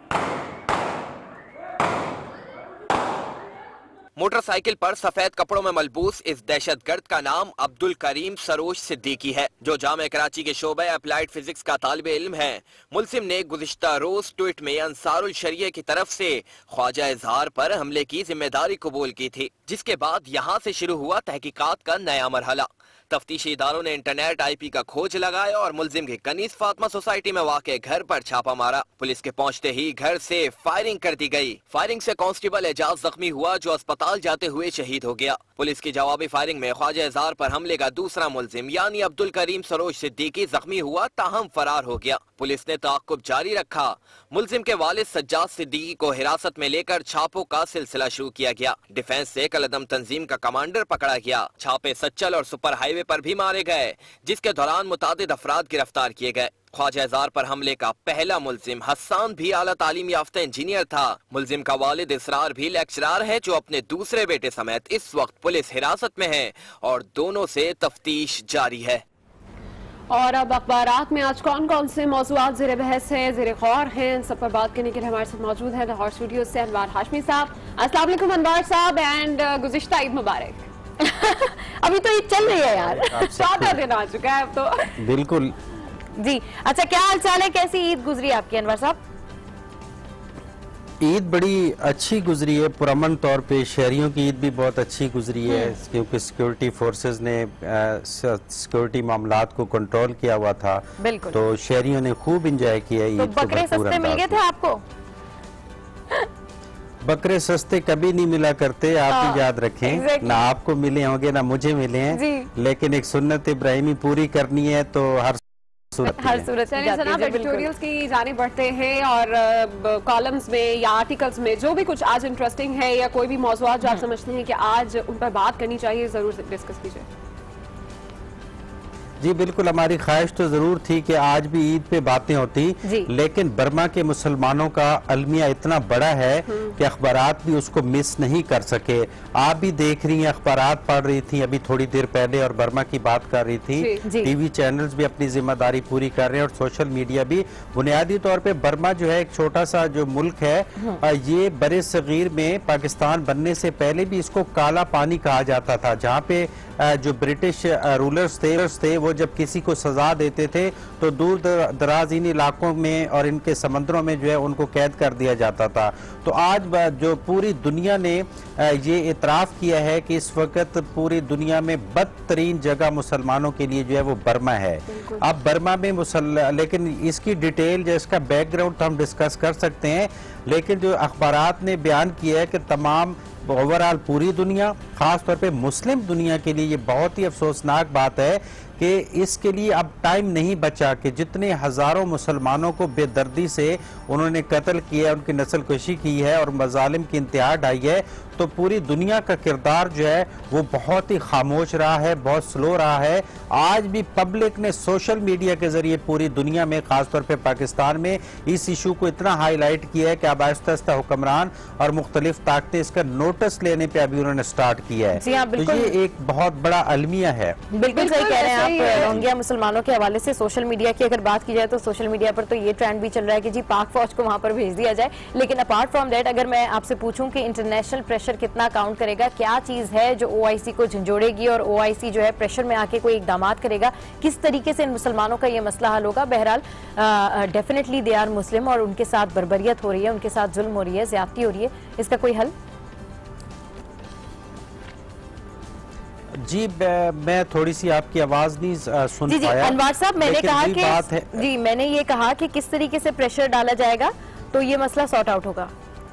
मोटरसाइकिल पर सफेद कपड़ों में मलबूस इस दहशतगर्द का नाम अब्दुल करीम सरोज सिद्दीकी है, जो जामे कराची के शोबे अप्लाइड फिजिक्स का तालिब इल्म है। मुलजिम ने गुज़िश्ता रोज ट्वीट में अंसारुल शरिया की तरफ से ख्वाजा इजहार पर हमले की जिम्मेदारी कबूल की थी, जिसके बाद यहाँ से शुरू हुआ तहकीकात का नया मरहला। तफ्तीशी इदारों ने इंटरनेट आई पी का खोज लगाया और मुलजिम के कनीज फातिमा सोसाइटी में वाक़े घर पर छापा मारा। पुलिस के पहुंचते ही घर से फायरिंग कर दी गई। फायरिंग से कांस्टेबल एजाज जख्मी हुआ, जो अस्पताल जाते हुए शहीद हो गया। पुलिस की जवाबी फायरिंग में ख्वाजा इजहार पर हमले का दूसरा मुलजिम यानी अब्दुल करीम सरोज सिद्दीकी जख्मी हुआ, ताहम फरार हो गया। पुलिस ने ताक़ुब जारी रखा। मुलजिम के वालिद सज्जाद सिद्दीकी को हिरासत में लेकर छापों का सिलसिला शुरू किया गया। डिफेंस से कलदम तंजीम का कमांडर पकड़ा गया। छापे सच्चल और सुपर हाईवे पर भी मारे गए, जिसके दौरान मुतादिद अफराद गिरफ्तार किए गए। ख्वाजा इजहार पर हमले का पहला मुलजिम हसन भी आला तालीम याफ्ता इंजीनियर था। मुलजिम का वालिद इसरार भी लेक्चरार है, जो अपने दूसरे बेटे समेत इस वक्त पुलिस हिरासत में है और दोनों से तफ्तीश जारी है। और अब अखबारात में आज कौन कौन से मौज़ूआत ज़ेरे बहस है, ज़ेरे गौर हैं, इन सब पर बात करने के लिए हमारे साथ मौजूद है लाहौर स्टूडियो से अनवार हाशमी साहब। अस्सलाम वालेकुम अनवार साहब, एंड गुज़िश्ता ईद मुबारक। अभी तो ईद चल रही है यार, चौदह दिन आ चुका है अब तो। बिल्कुल जी। अच्छा, क्या हाल चाल है, कैसी ईद गुजरी आपकी अनवर साहब? ईद बड़ी अच्छी गुजरी है, पुरअमन तौर पे। शहरियों की ईद भी बहुत अच्छी गुजरी है, क्योंकि सिक्योरिटी फोर्सेस ने सिक्योरिटी मामलात को कंट्रोल किया हुआ था, तो शहरियों ने खूब एंजॉय किया ईद। तो बकरे सस्ते मिल गए थे आपको? बकरे सस्ते कभी नहीं मिला करते, आप ही याद रखें। exactly. ना आपको मिले होंगे ना मुझे मिले हैं, लेकिन एक सुन्नत इब्राहिमी पूरी करनी है तो हर हर सूरत जनाब एडिटोरियल्स की जाने बढ़ते हैं और कॉलम्स में या आर्टिकल्स में जो भी कुछ आज इंटरेस्टिंग है या कोई भी मौज़ूआत जो आप समझते हैं कि आज उन पर बात करनी चाहिए, जरूर डिस्कस कीजिए। जी बिल्कुल, हमारी ख्वाहिश तो जरूर थी कि आज भी ईद पे बातें होती, लेकिन बर्मा के मुसलमानों का अलमिया इतना बड़ा है कि अखबारात भी उसको मिस नहीं कर सके। आप भी देख रही हैं, अखबारात पढ़ रही थी अभी थोड़ी देर पहले और बर्मा की बात कर रही थी। टीवी चैनल्स भी अपनी जिम्मेदारी पूरी कर रहे हैं और सोशल मीडिया भी। बुनियादी तौर पे बर्मा जो है एक छोटा सा जो मुल्क है, ये बड़े सगीर में पाकिस्तान बनने से पहले भी इसको काला पानी कहा जाता था, जहाँ पे जो ब्रिटिश रूलर्स थे थे वो जब किसी को सजा देते थे तो दूर दराज इन इलाकों में और इनके समंदरों में जो है उनको कैद कर दिया जाता था। तो आज जो पूरी दुनिया ने ये इतराफ़ किया है कि इस वक्त पूरी दुनिया में बदतरीन जगह मुसलमानों के लिए जो है वो बर्मा है। अब बर्मा में मुसल लेकिन इसकी डिटेल जो इसका बैकग्राउंड तो हम डिस्कस कर सकते हैं, लेकिन जो अखबारात ने बयान किया है कि तमाम ओवरऑल पूरी दुनिया, खास तौर पे मुस्लिम दुनिया के लिए ये बहुत ही अफसोसनाक बात है कि इसके लिए अब टाइम नहीं बचा कि जितने हज़ारों मुसलमानों को बेदर्दी से उन्होंने कत्ल किया, उनकी नस्लकुशी की है और मजालिम की इंतहा ढाई है, तो पूरी दुनिया का किरदार जो है वो बहुत ही खामोश रहा है, बहुत स्लो रहा है। आज भी पब्लिक ने सोशल मीडिया के जरिए पूरी दुनिया में, खासतौर पे पाकिस्तान में, इस इशू को इतना हाईलाइट किया है कि अब आहिस्ता आहिस्ता हुक्मरान और मुख्तलिफ ताकतें इसका नोटिस लेने पे अभी उन्होंने स्टार्ट किया है। तो ये एक बहुत बड़ा अलमिया है। बिल्कुल सही कह रहे हैं आप। रोहिंग्या मुसलमानों के हवाले से सोशल मीडिया की अगर बात की जाए तो सोशल मीडिया पर तो ये ट्रेंड भी चल रहा है कि जी पाक फौज को वहां पर भेज दिया जाए, लेकिन अपार्ट फ्रॉम दैट अगर मैं आपसे पूछूं कि इंटरनेशनल प्रेशर कितना काउंट करेगा, क्या चीज है जो ओआईसी को झंझोड़ेगी और ओआईसी जो है प्रेशर में आके कोई इकदाम करेगा, किस तरीके से इन मुसलमानों का ये मसला हल होगा? बहरहाल डेफिनेटली दे आर मुस्लिम और उनके साथ बर्बरियत हो रही है, उनके साथ जुल्म हो रही है, ज्यादती हो रही है, इसका कोई हल? जी मैं थोड़ी सी आपकी आवाज नहीं सुन जी जी पाया। अनवार साहब, मैंने कहा कि बात है, जी मैंने ये कहा कि किस तरीके से प्रेशर डाला जाएगा तो ये मसला सॉर्ट आउट होगा।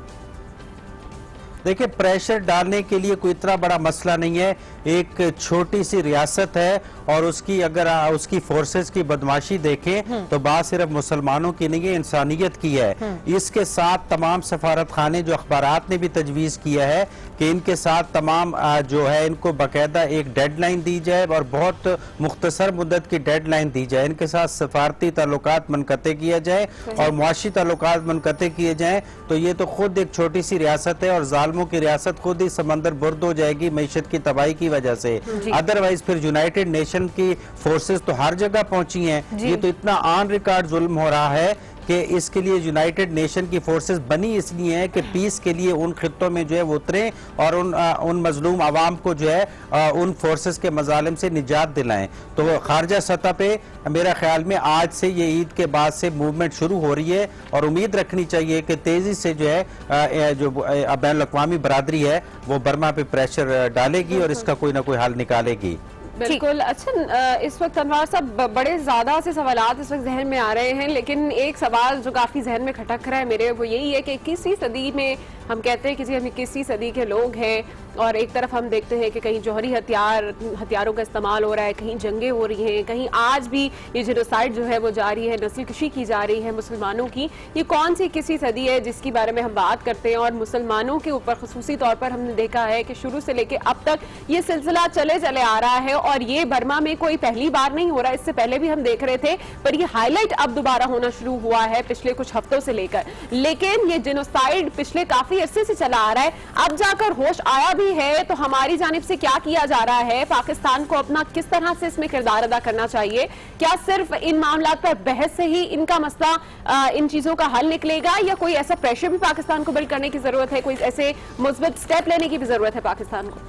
देखिए, प्रेशर डालने के लिए कोई इतना बड़ा मसला नहीं है। एक छोटी सी रियासत है और उसकी अगर उसकी फोर्सेस की बदमाशी देखें तो बात सिर्फ मुसलमानों की नहीं है, इंसानियत की है। इसके साथ तमाम सफारत खाने, जो अखबारात ने भी तजवीज़ किया है कि इनके साथ तमाम जो है इनको बाकायदा एक डेडलाइन दी जाए और बहुत मुख्तसर मुद्दत की डेडलाइन दी जाए, इनके साथ सफारती ताल्लुकात मुनक़ते किया जाए और मुआशी ताल्लुकात मुनक़ते किए जाए। तो ये तो खुद एक छोटी सी रियासत है और जालिमों की रियासत खुद ही समंदर बुर्द हो जाएगी मईशत की तबाही की वजह से। अदरवाइज फिर यूनाइटेड नेशन की फोर्सेस तो हर जगह पहुंची हैं। ये तो इतना ऑन रिकॉर्ड जुल्म हो रहा है कि इसके लिए यूनाइटेड नेशन की फोर्सेस बनी इसलिए है कि पीस के लिए उन खित्तों में जो है वो उतरे और उन आ, उन मजलूम आवाम को जो है आ, उन फोर्सेस के मजालिम से निजात दिलाएं। तो खारजा सतह पे मेरा ख्याल में आज से ये ईद के बाद से मूवमेंट शुरू हो रही है और उम्मीद रखनी चाहिए कि तेजी से जो है आ, जो बैन अल-अक़वामी बरादरी है वो बर्मा पे प्रेशर डालेगी और इसका कोई ना कोई हल निकालेगी। बिल्कुल। अच्छा, इस वक्त अनवार साहब बड़े ज्यादा से सवालात इस वक्त जहन में आ रहे हैं, लेकिन एक सवाल जो काफी जहन में खटक रहा है मेरे, वो यही है कि इक्कीसवीं सदी में हम कहते हैं कि जी हम इक्कीसवीं सदी के लोग हैं और एक तरफ हम देखते हैं कि कहीं जौहरी हथियार हथियारों का इस्तेमाल हो रहा है, कहीं जंगें हो रही हैं, कहीं आज भी ये जेनोसाइड जो है वो जारी है, नस्लकुशी की जा रही है मुसलमानों की। ये कौन सी इक्कीसवीं सदी है जिसके बारे में हम बात करते हैं? और मुसलमानों के ऊपर खुसूसी तौर पर हमने देखा है कि शुरू से लेकर अब तक ये सिलसिला चले चले आ रहा है और ये बर्मा में कोई पहली बार नहीं हो रहा, इससे पहले भी हम देख रहे थे, पर ये हाईलाइट अब दोबारा होना शुरू हुआ है पिछले कुछ हफ्तों से लेकर। लेकिन ये जेनोसाइड पिछले काफी अरसे से चला आ रहा है, अब जाकर होश आया भी है, तो हमारी जानिब से क्या किया जा रहा है? पाकिस्तान को अपना किस तरह से इसमें किरदार अदा करना चाहिए? क्या सिर्फ इन मामलों पर बहस से ही इनका मसला आ, इन चीजों का हल निकलेगा या कोई ऐसा प्रेशर भी पाकिस्तान को बिल्ड करने की जरूरत है, कोई ऐसे मुस्बत स्टेप लेने की भी जरूरत है पाकिस्तान को?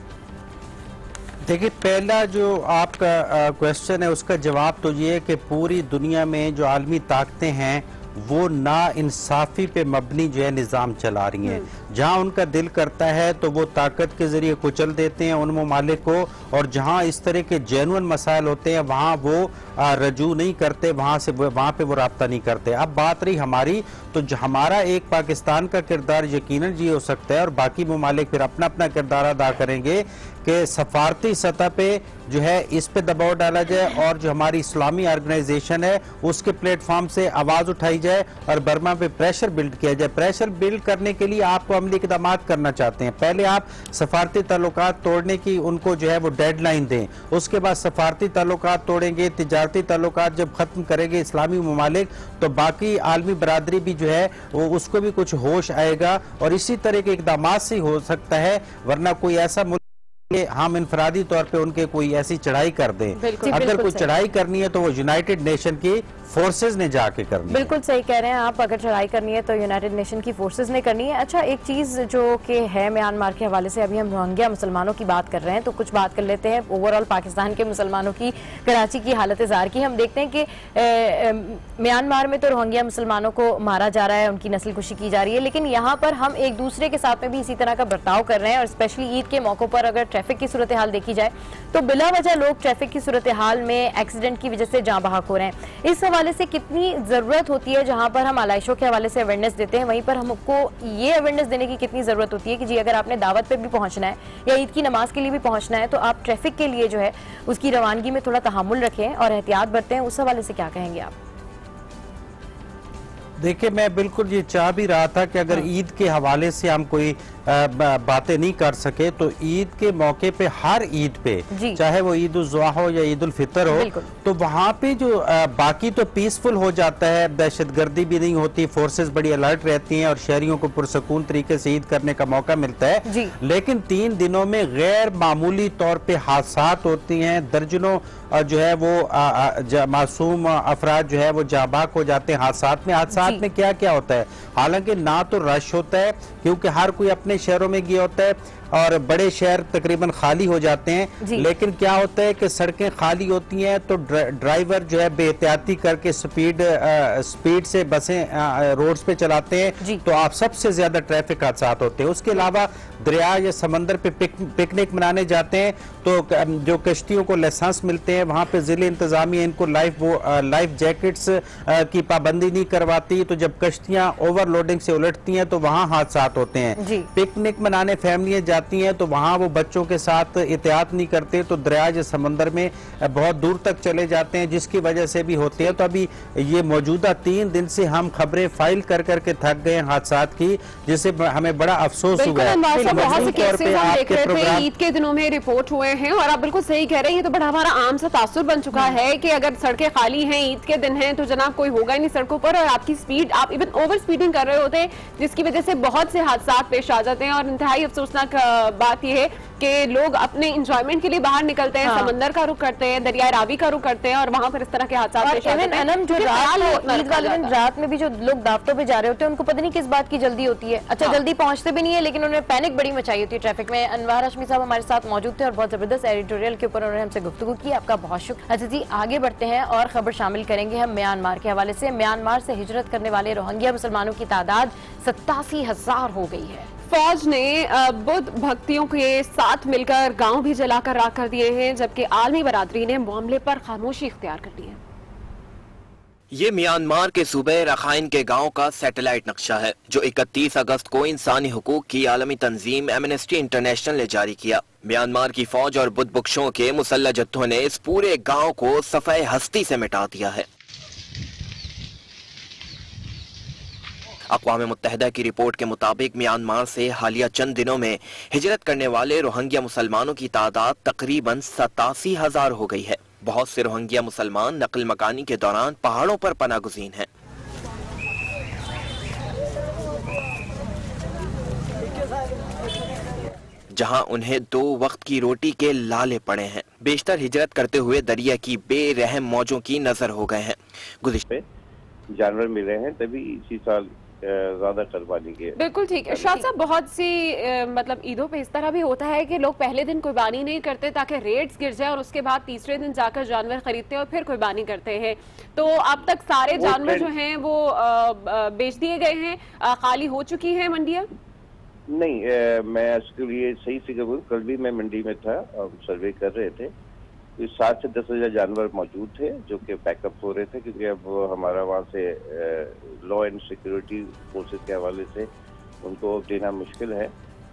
देखिए, पहला जो आपका क्वेश्चन है उसका जवाब तो ये है कि पूरी दुनिया में जो आलमी ताकतें हैं वो ना इंसाफी पे मबनी जो है निज़ाम चला रही हैं। जहाँ उनका दिल करता है तो वो ताकत के जरिए कुचल देते हैं उन ममालिक को, और जहाँ इस तरह के जेनुइन मसाइल होते हैं वहाँ वो रजू नहीं करते, वहाँ से वहाँ पे वो रब्ता नहीं करते। अब बात रही हमारी, तो हमारा एक पाकिस्तान का किरदार यकीनन ये हो सकता है और बाकी ममालिक फिर अपना अपना किरदार अदा करेंगे कि सफारती सतह पे जो है इस पे दबाव डाला जाए और जो हमारी इस्लामी ऑर्गेनाइजेशन है उसके प्लेटफॉर्म से आवाज़ उठाई जाए और बर्मा पे प्रेशर बिल्ड किया जाए। प्रेशर बिल्ड करने के लिए आपको अमली इक़दाम करना चाहते हैं, पहले आप सफारती ताल्लुकात तोड़ने की उनको जो है वो डेडलाइन दें, उसके बाद सफारती ताल्लुकात तोड़ेंगे, तिजारती ताल्लुकात जब ख़त्म करेंगे इस्लामी ममालिक तो बाकी आलमी बरादरी भी जो है वो उसको भी कुछ होश आएगा और इसी तरह के इक़दाम से हो सकता है, वरना कोई ऐसा हम इनफरादी तौर पे उनके कोई ऐसी चढ़ाई कर दें। अगर कोई चढ़ाई करनी है तो वो यूनाइटेड नेशन की फोर्सेस ने जाके करनी। बिल्कुल सही कह रहे हैं आप, अगर चढ़ाई करनी है तो यूनाइटेड नेशन की फोर्सेस ने करनी है। अच्छा, एक चीज़ जो कि है म्यांमार के हवाले से, अभी हम रोहिंग्या मुसलमानों की बात कर रहे हैं तो कुछ बात कर लेते हैं ओवरऑल पाकिस्तान के मुसलमानों की, कराची की हालत ज़ार की। हम देखते हैं कि म्यांमार में तो रोहिंग्या मुसलमानों को मारा जा रहा है, उनकी नस्ल कुशी की जा रही है, लेकिन यहाँ पर हम एक दूसरे के साथ में भी इसी तरह का बर्ताव कर रहे हैं और स्पेशली ईद के मौक़ों पर अगर ट्रैफिक की सूरत हाल देखी जाए तो बिला वजह लोग ट्रैफिक की सूरत हाल में एक्सीडेंट की वजह से जाँ बहक हो रहे हैं। इस हवाले से कितनी जरूरत होती है, जहां पर हम आलाइशों के हवाले से अवेयरनेस देते हैं वहीं पर हमको ये अवेयरनेस देने की कितनी जरूरत होती है कि जी अगर आपने दावत पे भी पहुंचना है या ईद की नमाज के लिए भी पहुंचना है तो आप ट्रैफिक के लिए जो है उसकी रवानगी में थोड़ा तहम्मुल रखें और एहतियात बरतें। उस हवाले से क्या कहेंगे आप? देखिए, मैं बिल्कुल ये चाह भी रहा था कि अगर ईद के हवाले से हम कोई बातें नहीं कर सके तो ईद के मौके पे हर ईद पे चाहे वो ईद उल ज़ुहा हो या ईद उल फितर हो तो वहाँ पे जो आ, बाकी तो पीसफुल हो जाता है, दहशतगर्दी भी नहीं होती, फोर्सेस बड़ी अलर्ट रहती हैं और शहरियों को पुरसकून तरीके से ईद करने का मौका मिलता है। लेकिन तीन दिनों में गैर मामूली तौर पे हादसात होती हैं, दर्जनों जो है वो मासूम अफराद जो है वो जाबाक हो जाते हैं हादसात में। हादसात में क्या क्या होता है, हालांकि ना तो रश होता है क्योंकि हर कोई अपने शहरों में गया होता है और बड़े शहर तकरीबन खाली हो जाते हैं, लेकिन क्या होता है कि सड़कें खाली होती हैं तो ड्राइवर जो है बेहतियाती करके स्पीड आ, स्पीड से बसें रोड्स पे चलाते हैं तो आप सबसे ज्यादा ट्रैफिक हादसात होते हैं। उसके अलावा दरिया या समंदर पे पिक, पिकनिक मनाने जाते हैं तो जो कश्तियों को लाइसेंस मिलते हैं वहां पे जिले इंतजामिया इनको लाइफ वो लाइफ जैकेट्स की पाबंदी नहीं करवाती, तो जब कश्तियां ओवरलोडिंग से उलटती हैं तो वहां हादसात होते हैं। पिकनिक मनाने फैमिलियां जाती हैं तो वहां वो बच्चों के साथ एहतियात नहीं करते तो दरिया या समंदर में बहुत दूर तक चले जाते हैं जिसकी वजह से भी होते हैं। तो अभी ये मौजूदा तीन दिन से हम खबरें फाइल कर करके थक गए हादसात की, जिससे हमें बड़ा अफसोस हुआ है। बहुत से केसेस हम देख रहे थे ईद के दिनों में रिपोर्ट हुए हैं और आप बिल्कुल सही कह रहे हैं, ये तो बड़ा हमारा आम सा तासुर बन चुका है कि अगर सड़कें खाली हैं, ईद के दिन हैं तो जनाब कोई होगा ही नहीं सड़कों पर और आपकी स्पीड, आप इवन ओवर स्पीडिंग कर रहे होते हैं जिसकी वजह से बहुत से हादसा पेश आ जाते हैं। और इंतहाई अफसोसनाक बात यह है कि लोग अपने इंजॉयमेंट के लिए बाहर निकलते हैं, हाँ। समंदर का रुख करते हैं, दरिया रावी का रुख करते हैं और वहां पर इस तरह के हादसा पेश आते हैं। अनम जो ईद वाले दिन रात में भी जो लोग दावतों पे जा रहे होते हैं उनको पता नहीं किस बात की जल्दी होती है। अच्छा, जल्दी पहुंचते भी नहीं है लेकिन उन्हें पैनिक बड़ी मचाई होती है ट्रैफिक में। अनवार हाशमी साहब हमारे साथ मौजूद थे और बहुत जबरदस्त एडिटोरियल के ऊपर उन्होंने हमसे गुफ्तगू की, आपका बहुत शुक्रिया। अच्छा जी, आगे बढ़ते हैं और खबर शामिल करेंगे हम म्यांमार के हवाले से। म्यांमार से हिजरत करने वाले रोहिंग्या मुसलमानों की तादाद सत्तासी हजार हो गई है। फौज ने बुद्ध भक्तियों के साथ मिलकर गांव भी जलाकर राख कर दिए हैं, जबकि आलमी बरादरी ने मामले पर खामोशी इख्तियार कर ली है। ये म्यांमार के सूबे रखाइन के गांव का सैटेलाइट नक्शा है जो इकतीस अगस्त को इंसानी हुकूक की आलमी तंजीम एमनेस्टी इंटरनेशनल ने जारी किया। म्यांमार की फौज और बुद्ध भिक्षुओं के मुसल्लह जत्थों ने इस पूरे गांव को सफ़े हस्ती से मिटा दिया है। अक़वाम मुत्तहिदा की रिपोर्ट के मुताबिक म्यांमार से हालिया चंद दिनों में हिजरत करने वाले रोहिंग्या मुसलमानों की तादाद तकरीबन सतासी हजार हो गई है। बहुत से रोहिंग्या मुसलमान नकल मकानी के दौरान पहाड़ों पर पनाह गुज़ीन हैं। जहां उन्हें दो वक्त की रोटी के लाले पड़े हैं। बेशतर हिजरत करते हुए दरिया की बेरहम मौजों की नजर हो गए हैं। गुज़िश्ता जानवर मिले हैं तभी इसी साल ज्यादा कुर्बानी की। बिल्कुल ठीक है शाह साहब, बहुत सी ए, मतलब ईदों पे इस तरह भी होता है कि लोग पहले दिन कुर्बानी नहीं करते ताकि रेट्स गिर जाए और उसके बाद तीसरे दिन जाकर जानवर खरीदते हैं और फिर कुर्बानी करते हैं। तो अब तक सारे जानवर जो हैं वो बेच दिए गए हैं, खाली हो चुकी हैं मंडियाँ? नहीं, आ, मैं इसके लिए सही फिगर बोलूं, कल भी मैं मंडी में था, सर्वे कर रहे थे, सात से दस हजार जानवर मौजूद थे जो कि बैकअप हो रहे थे क्योंकि अब हमारा वहाँ से लॉ एंड सिक्योरिटी फोर्सेस के हवाले से उनको देना मुश्किल है।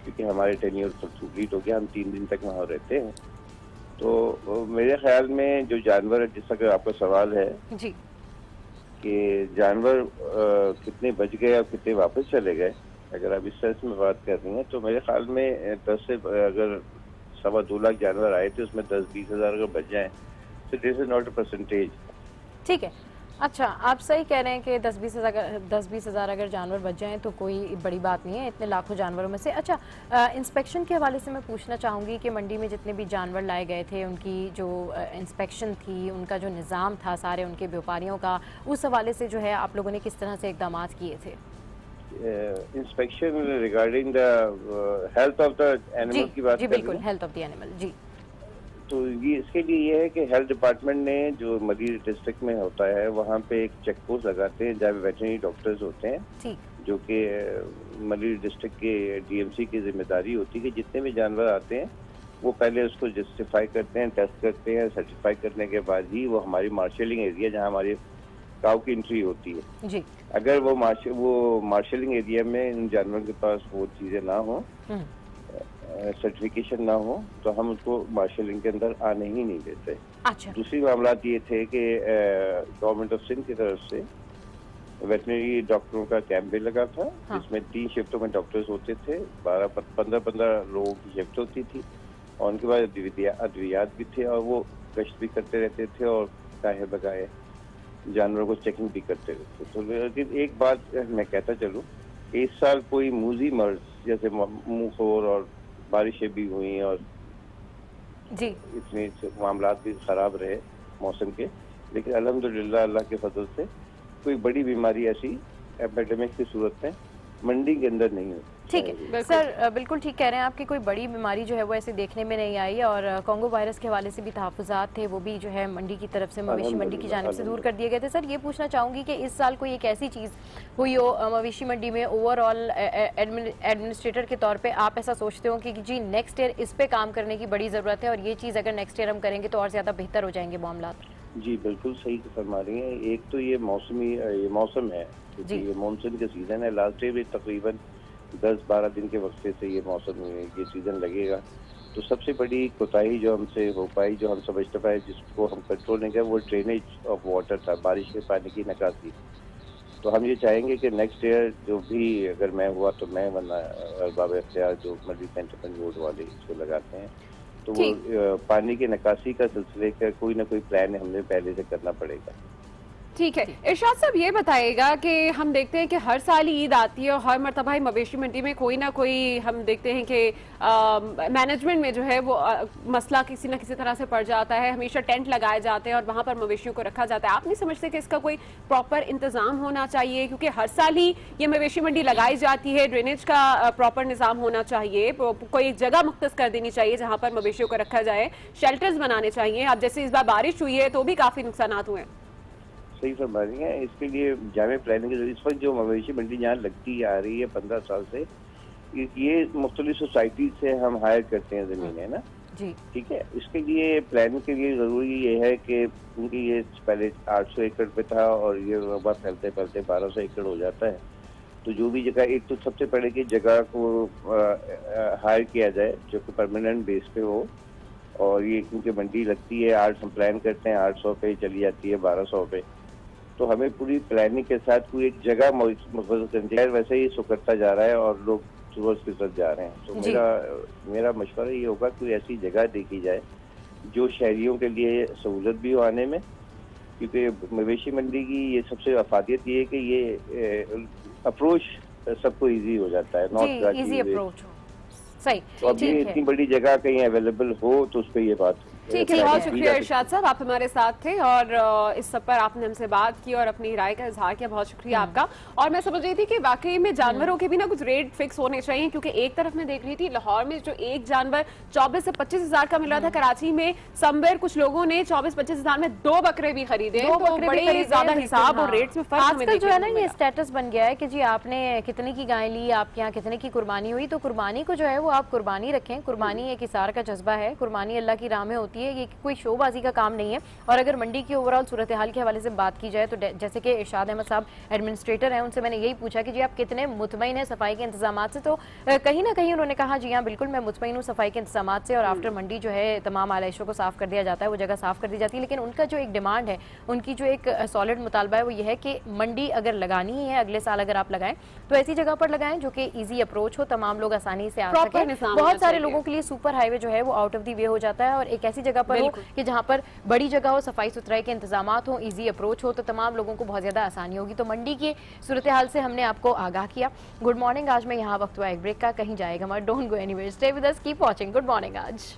क्योंकि हमारे टेन्योर कंप्लीट हो गया, हम तीन दिन तक वहाँ रहते हैं। तो मेरे ख्याल में जो जानवर, जिस तरह आपका सवाल है जी कि जानवर आ, कितने बच गए और कितने वापस चले गए, अगर आप इस तरह में बात कर रही हैं तो मेरे ख्याल में दस से अगर सवा दो लाख जानवर आए थे उसमें दस बीस हजार अगर बच जाए तो this is not a percentage. ठीक है, अच्छा आप सही कह रहे हैं कि दस बीस हजार दस बीस हज़ार अगर जानवर बच जाएं तो कोई बड़ी बात नहीं है इतने लाखों जानवरों में से। अच्छा, इंस्पेक्शन के हवाले से मैं पूछना चाहूँगी कि मंडी में जितने भी जानवर लाए गए थे उनकी जो इंस्पेक्शन थी, उनका जो निज़ाम था सारे उनके व्यापारियों का, उस हवाले से जो है आप लोगों ने किस तरह से इकदाम किए थे? Inspection regarding the health of the animal की बात? जी बिल्कुल, हेल्थ ऑफ द एनिमल। जी, तो ये इसके लिए ये है कि हेल्थ डिपार्टमेंट ने जो मदीर डिस्ट्रिक्ट में होता है वहाँ पे एक चेक पोस्ट लगाते हैं जहाँ वेटरनरी डॉक्टर्स होते हैं, जो कि मदीर डिस्ट्रिक्ट के डीएमसी की जिम्मेदारी होती है कि जितने भी जानवर आते हैं वो पहले उसको जस्टिफाई करते हैं, टेस्ट करते हैं, सर्टिफाई करने के बाद ही वो हमारी मार्शलिंग एरिया जहाँ हमारी काऊ की एंट्री होती है जी। अगर वो मार्श वो मार्शलिंग एरिया में इन जानवरों के पास वो चीजें ना हो, सर्टिफिकेशन ना हो, तो हम उसको मार्शलिंग के अंदर आने ही नहीं देते। अच्छा। दूसरी मामला ये थे कि गवर्नमेंट ऑफ सिंध की तरफ से वेटनरी डॉक्टरों का कैंप भी लगा था, हाँ। जिसमें तीन शिफ्टों में डॉक्टर्स होते थे, बारह पंद्रह पंद्रह लोगों की शिफ्ट होती थी और उनके बाद अद्वियात भी थे और वो गश्त भी करते रहते थे और काहे बगाए जानवरों को चेकिंग भी करते रहते। तो एक बात मैं कहता चलूँ, इस साल कोई मूजी मर्ज जैसे मुंहखोर और बारिशें भी हुई और जी इतने मामला भी खराब रहे मौसम के, लेकिन अल्हम्दुलिल्लाह अल्लाह के फजल से कोई बड़ी बीमारी ऐसी एपिडेमिक की सूरत में मंडी के अंदर नहीं हुई। ठीक है सर, बिल्कुल ठीक कह रहे हैं आप कि कोई बड़ी बीमारी जो है वो ऐसे देखने में नहीं आई और कॉन्गो वायरस के हवाले से भी तहफ़्फ़ुज़ात थे, वो भी जो है मंडी की तरफ से, मवेशी मंडी की जानिब से दूर कर दिए गए थे। सर ये पूछना चाहूँगी कि इस साल कोई एक ऐसी चीज़ हुई हो मवेशी मंडी में, ओवरऑल एडमिनिस्ट्रेटर के तौर पर आप ऐसा सोचते हो कि जी नेक्स्ट ईयर इस पर काम करने की बड़ी ज़रूरत है और ये चीज़ अगर नेक्स्ट ईयर हम करेंगे तो और ज़्यादा बेहतर हो जाएंगे मामला? जी बिल्कुल सही फरमा रही हैं। एक तो ये मौसमी ये मौसम है, ये मानसून का सीज़न है, लास्ट ईयर भी तकरीबन दस बारह दिन के वक्त से ये मौसम ये सीज़न लगेगा, तो सबसे बड़ी कोताही जो हमसे हो पाई, जो हम समझते पाए, जिसको हम कंट्रोल नहीं किया, वो ड्रेनेज ऑफ वाटर था, बारिश के पानी की निकासी। तो हम ये चाहेंगे कि नेक्स्ट ईयर जो भी, अगर मैं हुआ तो मैं, वरना अरबाब इख्तियार जो मल्टी सेंटर बोर्ड वाले इसको लगाते हैं, तो वो पानी की निकासी का सिलसिले का कोई ना कोई प्लान हमें पहले से करना पड़ेगा। ठीक है, इरशाद साहब ये बताइएगा कि हम देखते हैं कि हर साल ईद आती है और हर मरतबा ही मवेशी मंडी में कोई ना कोई हम देखते हैं कि मैनेजमेंट में जो है वो आ, मसला किसी न किसी तरह से पड़ जाता है। हमेशा टेंट लगाए जाते हैं और वहाँ पर मवेशियों को रखा जाता है। आप नहीं समझते कि इसका कोई प्रॉपर इंतजाम होना चाहिए? क्योंकि हर साल ही ये मवेशी मंडी लगाई जाती है, ड्रेनेज का प्रॉपर निज़ाम होना चाहिए, कोई जगह मुख्तस कर देनी चाहिए जहाँ पर मवेशियों को रखा जाए, शेल्टर्स बनाने चाहिए। अब जैसे इस बार बारिश हुई है तो भी काफ़ी नुकसान हुए हैं। सही फरमा रही हैं, इसके लिए जामे प्लानिंग की जरूरत। इस वक्त जो मवेशी मंडी यहाँ लगती आ रही है पंद्रह साल से, ये मुख्तलिफ सोसाइटी से हम हायर करते हैं ज़मीन, है ना जी, ठीक है। इसके लिए प्लानिंग के लिए ज़रूरी ये है कि उनकी ये पहले आठ सौ एकड़ पे था और ये वबा फैलते फैलते बारह सौ एकड़ हो जाता है। तो जो भी जगह, एक तो सबसे पहले की जगह को हायर किया जाए जो कि परमानेंट बेस पे हो, और ये क्योंकि मंडी लगती है आठ हम प्लान करते हैं आठ सौ पे चली जाती है बारह सौ पे, तो हमें पूरी प्लानिंग के साथ कोई एक जगह मुफज्जल, वैसे ही सुकड़ता जा रहा है और लोग सुबह के साथ जा रहे हैं। तो मेरा मेरा मशवरा ये होगा कोई ऐसी जगह देखी जाए जो शहरियों के लिए सहूलत भी हो आने में, क्योंकि मवेशी मंडी की ये सबसे अफादियत ये है कि ये अप्रोच सबको इजी हो जाता है, नॉट इजी अप्रोच। सही, तो अभी इतनी बड़ी जगह कहीं अवेलेबल हो तो उस पर ये बात। ठीक है, बहुत शुक्रिया इरशाद साहब, आप हमारे साथ थे और इस सब पर आपने हमसे बात की और अपनी राय का इजहार किया, बहुत शुक्रिया आपका। और मैं समझ रही थी कि वाकई में जानवरों के भी ना कुछ रेट फिक्स होने चाहिए, क्योंकि एक तरफ मैं देख रही थी लाहौर में जो एक जानवर चौबीस से पच्चीस हजार का मिल रहा था, कराची में समवेयर कुछ लोगों ने चौबीस पच्चीस हजार में दो बकरे भी खरीदे, तो बड़े ज्यादा हिसाब और रेट्स में फर्क आजकल जो है ना ये स्टेटस बन गया है कि जी आपने कितने की गाय ली, आपके यहाँ कितने की कुर्बानी हुई, तो कुर्बानी को जो है वो आप कुर्बानी रखें। कुर्बानी एक इसार का जज्बा है, कुर्बानी अल्लाह की राह में होती है। होती है, ये कोई शोबाजी का काम नहीं है। और अगर मंडी की ओवरऑल सूरत हाल के हवाले से बात की जाए तो जैसे कि इरशाद अहमद साहब एडमिनिस्ट्रेटर हैं, उनसे मैंने यही पूछा कि जी आप कितने मुतमईन हैं सफाई के इंतजाम से, तो कहीं ना कहीं उन्होंने कहा जी हाँ बिल्कुल मैं मुतमईन हूँ सफाई के इंतजाम से, और आफ्टर मंडी जो है तमाम आलाइशों को साफ कर दिया जाता है, वो जगह साफ कर दी जाती है। लेकिन उनका जो एक डिमांड है, उनकी जो एक सॉलिड मुतालबा है वो ये है कि मंडी अगर लगानी ही है अगले साल अगर आप लगाएं तो ऐसी जगह पर लगाएं जो कि इजी अप्रोच हो, तमाम लोग आसानी से आ सकें। बहुत सारे लोगों के लिए सुपर हाईवे जो है वो आउट ऑफ द वे हो जाता है, और एक ऐसी जगह पर हो कि जहां पर बड़ी जगह हो, सफाई सुथराई के इंतजाम हो, इजी अप्रोच हो, तो तमाम लोगों को बहुत ज्यादा आसानी होगी। तो मंडी की सूरत हाल से हमने आपको आगाह किया। गुड मॉर्निंग, आज मैं यहाँ वक्त हुआ एक ब्रेक का, कहीं जाएगा मत, don't go anywhere, stay with us, keep watching. Good morning. आज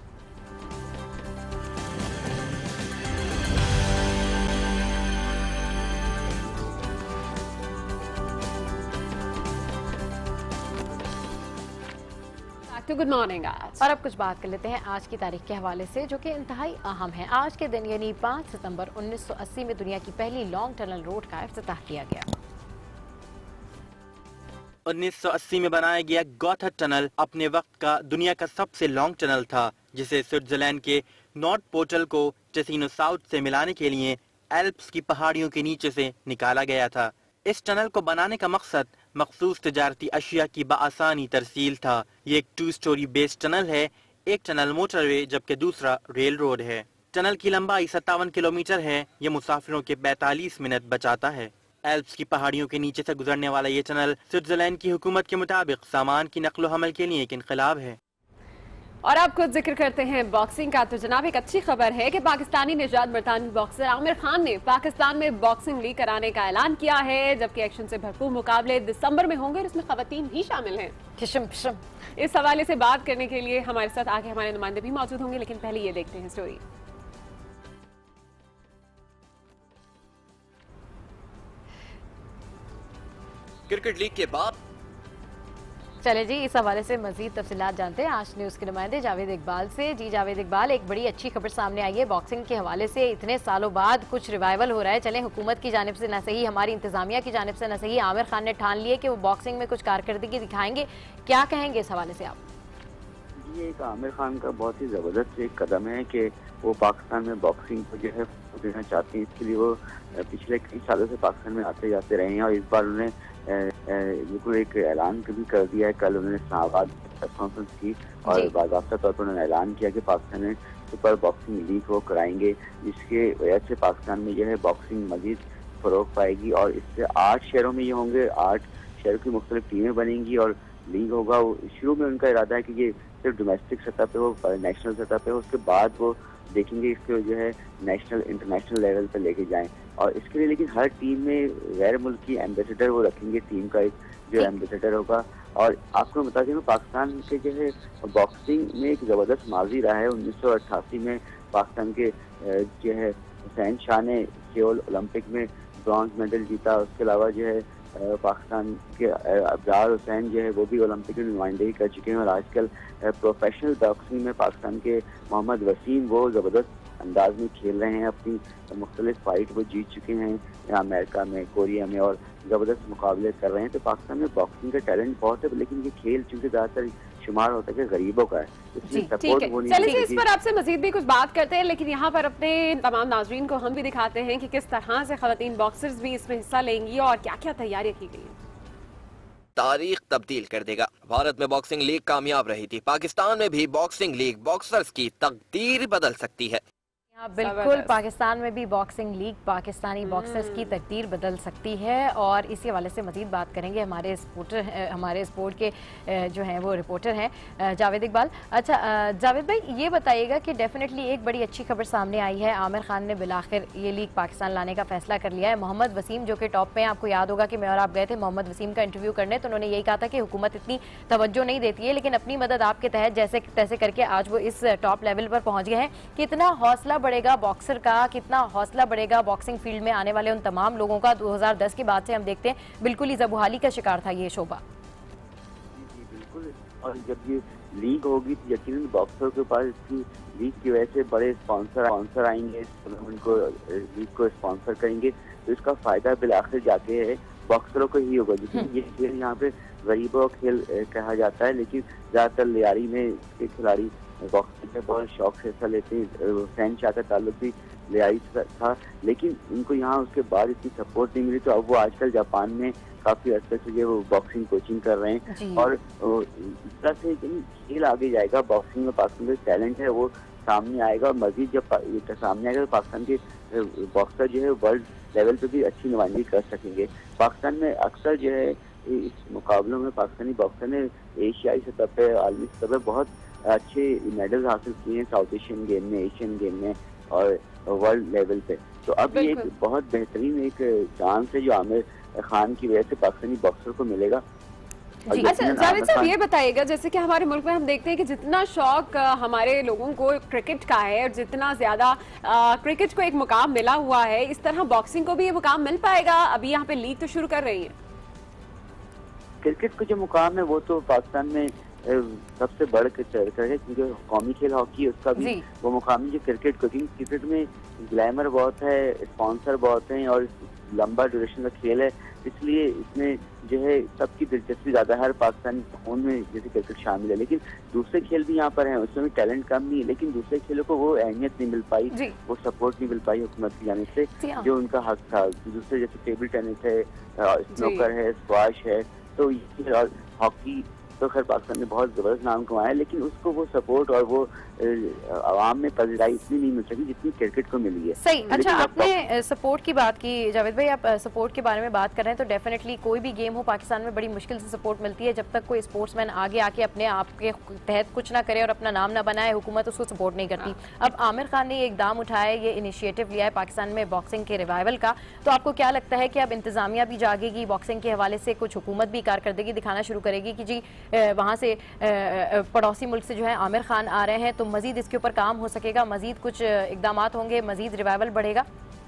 गुड मॉर्निंग। आज और अब कुछ बात कर लेते हैं आज की तारीख के हवाले से, जो कि इंतहाई अहम है। आज के दिन यानी पाँच सितंबर उन्नीस सौ अस्सी में दुनिया की पहली लॉन्ग टनल रोड का इफ्तिताह किया गया। उन्नीस सौ अस्सी में बनाया गया गॉथर्ड टनल अपने वक्त का दुनिया का सबसे लॉन्ग टनल था, जिसे स्विट्जरलैंड के नॉर्थ पोर्टल को टेसिनो साउथ से मिलाने के लिए एल्प्स की पहाड़ियों के नीचे से निकाला गया था। इस टनल को बनाने का मकसद मखसूस तजारती अशिया की बआसानी तरसील था। ये एक टू स्टोरी बेस्ड टनल है, एक टनल मोटरवे जबकि दूसरा रेल रोड है। टनल की लंबाई सत्तावन किलोमीटर है। ये मुसाफिरों के पैंतालीस मिनट बचाता है। एल्प्स की पहाड़ियों के नीचे से गुजरने वाला ये टनल स्विट्जरलैंड की हुकूमत के मुताबिक सामान की नकलो हमल के लिए एक इनकलाब है। और आप खुद जिक्र करते हैं बॉक्सिंग का, तो जनाब एक अच्छी खबर है कि पाकिस्तानी निजात बरतानवी बॉक्सर आमिर खान ने पाकिस्तान में बॉक्सिंग लीग कराने का ऐलान किया है, जबकि एक्शन से भरपूर मुकाबले दिसंबर में होंगे और इसमें खवातीन भी शामिल हैं। किशम किशम। इस हवाले से बात करने के लिए हमारे साथ आगे हमारे नुमाइंदे भी मौजूद होंगे, लेकिन पहले ये देखते हैं स्टोरी। क्रिकेट लीग के बाद चले जी इस हवाले से मजीद तफसीलात जानते हैं आज न्यूज़ के नुमाइंदे जावेद इकबाल से। जी जावेद इकबाल, एक बड़ी अच्छी खबर सामने आई है बॉक्सिंग के हवाले से। इतने सालों बाद कुछ रिवाइवल हो रहा है। चलें, हुकूमत की जानिब से न सही, हमारी इंतजामिया की जानिब से न सही, आमिर खान ने ठान लिए कि वो बॉक्सिंग में कुछ कारकर्दगी दिखाएंगे। क्या कहेंगे इस हवाले से आप? ये एक आमिर खान का बहुत ही ज़बरदस्त एक कदम है कि वो पाकिस्तान में बॉक्सिंग को जो है देना चाहते हैं। इसके लिए वो पिछले कई सालों से पाकिस्तान में आते जाते रहे हैं, और इस बार उन्हें बिल्कुल एक ऐलान भी कर दिया है। कल उन्होंने इस्लामाबाद प्रेस कॉन्फ्रेंस की और बाकायदा तौर पर उन्होंने ऐलान किया कि पाकिस्तान में सुपर बॉक्सिंग लीग वो कराएंगे, जिसके वजह से पाकिस्तान में जो है बॉक्सिंग मजीद फरोग पाएगी। और इससे आठ शहरों में ये होंगे, आठ शहरों की मुख्तलिफ टीमें बनेंगी और लीग होगा। शुरू में उनका इरादा है कि ये सिर्फ डोमेस्टिक सतह पे हो, नेशनल सतह पे हो, उसके बाद वो देखेंगे इसको जो है नेशनल इंटरनेशनल लेवल पे लेके जाएं। और इसके लिए लेकिन हर टीम में गैर मुल्की एम्बेसडर वो रखेंगे, टीम का एक जो एम्बेसडर होगा। और आपको बता दें पाकिस्तान के जो है बॉक्सिंग में एक ज़बरदस्त माजी रहा है। उन्नीस सौ अट्ठासी में पाकिस्तान के जो है हुसैन शाह ने सियोल ओलंपिक में ब्रॉन्ज मेडल जीता। उसके अलावा जो है पाकिस्तान के अब्रार हुसैन जो है वो भी ओलंपिक में नुमाइंदगी कर चुके हैं। और आजकल प्रोफेशनल बॉक्सिंग में पाकिस्तान के मोहम्मद वसीम वो ज़बरदस्त अंदाज में खेल रहे हैं। अपनी मुख्तलिफ फाइट वो जीत चुके हैं अमेरिका में, कोरिया में, और ज़बरदस्त मुकाबले कर रहे हैं। तो पाकिस्तान में बॉक्सिंग का टैलेंट बहुत है, लेकिन ये खेल चूँकि ज़्यादातर शुमार होता है कि गरीबों का है, इसलिए सपोर्ट वो नहीं। चलिए इस पर आपसे मजीद भी कुछ बात करते हैं, लेकिन यहाँ पर अपने तमाम नाजरीन को हम भी दिखाते हैं कि किस तरह से खवातीन बॉक्सर्स भी इसमें हिस्सा लेंगी और क्या क्या तैयारियां की गई हैं। तारीख तब्दील कर देगा। भारत में बॉक्सिंग लीग कामयाब रही थी, पाकिस्तान में भी बॉक्सिंग लीग बॉक्सर्स की तकदीर बदल सकती है। बिल्कुल, पाकिस्तान में भी बॉक्सिंग लीग पाकिस्तानी बॉक्सर्स की तकदीर बदल सकती है। और इसी हवाले से मजीद बात करेंगे हमारे स्पोर्टर हमारे स्पोर्ट के जो हैं वो रिपोर्टर हैं जावेद इकबाल। अच्छा जावेद भाई, ये बताइएगा कि डेफिनेटली एक बड़ी अच्छी खबर सामने आई है, आमिर खान ने बिलाखिर ये लीग पाकिस्तान लाने का फैसला कर लिया है। मोहम्मद वसीम जो कि टॉप पे हैं, आपको याद होगा कि मैं और आप गए थे मोहम्मद वसीम का इंटरव्यू करने, तो उन्होंने यही कहा था कि हुकूमत इतनी तवज्जो नहीं देती है, लेकिन अपनी मदद आपके तहत जैसे तैसे करके आज वो इस टॉप लेवल पर पहुँच गए हैं। कितना हौसला बढ़ेगा बॉक्सर का, कितना हौसला बढ़ेगा बॉक्सिंग फील्ड में आने वाले उन तमाम लोगों का। दो हज़ार दस के बाद से हम देखते हैं बिल्कुल ही ज़बूहाली का शिकार था ये शोबा। जी बिल्कुल, और जब ये लीग होगी तो यकीनन बॉक्सर के पास इसकी लीग की वजह से बड़े स्पॉन्सर स्पॉन्सर आएंगे, इस टूर्नामेंट को लीग को स्पॉन्सर करेंगे, तो इसका फायदा बिलाखिर जाके है बॉक्सरों को ही होगा। जिसमें ये खेल यहाँ पे गरीबों का खेल कहा जाता है, लेकिन ज़्यादातर लियारी में के खिलाड़ी बॉक्सिंग में बहुत शौक से हिस्सा लेते हैं। हुसैन शाह का ताल्लुक भी लियाई था, लेकिन उनको यहाँ उसके बाद इतनी सपोर्ट नहीं मिली, तो अब वो आजकल जापान में काफी अरसे से जो वो बॉक्सिंग कोचिंग कर रहे हैं। और इस तरह से खेल आगे जाएगा, बॉक्सिंग में पाकिस्तान का टैलेंट है वो सामने आएगा। मजीद जब सामने आएगा तो पाकिस्तान के बॉक्सर जो है वर्ल्ड लेवल पे भी अच्छी नुमाइंदगी कर सकेंगे। पाकिस्तान में अक्सर जो है इस मुकाबलों में पाकिस्तानी बॉक्सर ने एशियाई सतह पे, आलमी सतह पे बहुत अच्छे मेडल हासिल किए हैं, साउथ एशियन गेम में, एशियन गेम में और वर्ल्ड लेवल पे। तो अब ये एक बहुत बेहतरीन एक चांस है जो आमिर खान की वजह से पाकिस्तानी बॉक्सर को मिलेगा। अच्छा जावेद साहब ये बताइएगा, जैसे कि हमारे मुल्क में हम देखते हैं कि जितना शौक हमारे लोगों को क्रिकेट का है और जितना ज्यादा क्रिकेट को एक मुकाम मिला हुआ है, इस तरह बॉक्सिंग को भी ये मुकाम मिल पाएगा? अभी यहाँ पे लीग तो शुरू कर रही है। क्रिकेट को जो मुकाम है वो तो पाकिस्तान में सबसे बढ़ के चल कर है, क्योंकि कौमी खेल हॉकी है उसका भी वो मुकाम है जो क्रिकेट को, क्योंकि क्रिकेट में ग्लैमर बहुत है, स्पॉन्सर बहुत हैं और लंबा ड्यूरेशन का खेल है, इसलिए इसमें जो है सबकी दिलचस्पी ज्यादा है। हर पाकिस्तानी खून में जैसे क्रिकेट शामिल है, लेकिन दूसरे खेल भी यहाँ पर हैं, उसमें भी टैलेंट कम नहीं है, लेकिन दूसरे खेलों को वो अहमियत नहीं मिल पाई, वो सपोर्ट नहीं मिल पाई हुकूमत की जानिब से जो उनका हक था। दूसरे जैसे टेबल टेनिस है, स्नूकर है, स्क्वाश है, तो ये हॉकी तो खैर पाकिस्तान ने बहुत जबरदस्त नाम कमाया, लेकिन उसको वो सपोर्ट और वो आवाम में पजराई इतनी नहीं मिल सकी जितनी क्रिकेट को मिली है। सही। अच्छा, आपने सपोर्ट की बात की जावेद भाई, आप सपोर्ट के बारे में बात कर रहे हैं, तो डेफिनेटली कोई भी गेम हो पाकिस्तान में बड़ी मुश्किल से सपोर्ट मिलती है। जब तक कोई स्पोर्ट्समैन आगे आके अपने आप के तहत कुछ ना करे और अपना नाम ना बनाए, हुकूमत उसको सपोर्ट नहीं करती। अब आमिर खान ने एक दाम उठाया, ये इनिशिएटिव लिया है पाकिस्तान में बॉक्सिंग के रिवाइवल का, तो आपको क्या लगता है कि अब इंतजामिया भी जागेगी बॉक्सिंग के हवाले से, कुछ हुकूमत भी कारकर्दगी दिखाना शुरू करेगी कि जी वहाँ से पड़ोसी मुल्क से जो है आमिर खान आ रहे हैं, तो मजीद इसके ऊपर काम हो सकेगा, मजीद कुछ इकदाम होंगे, मजीद रिवाइवल बढ़ेगा?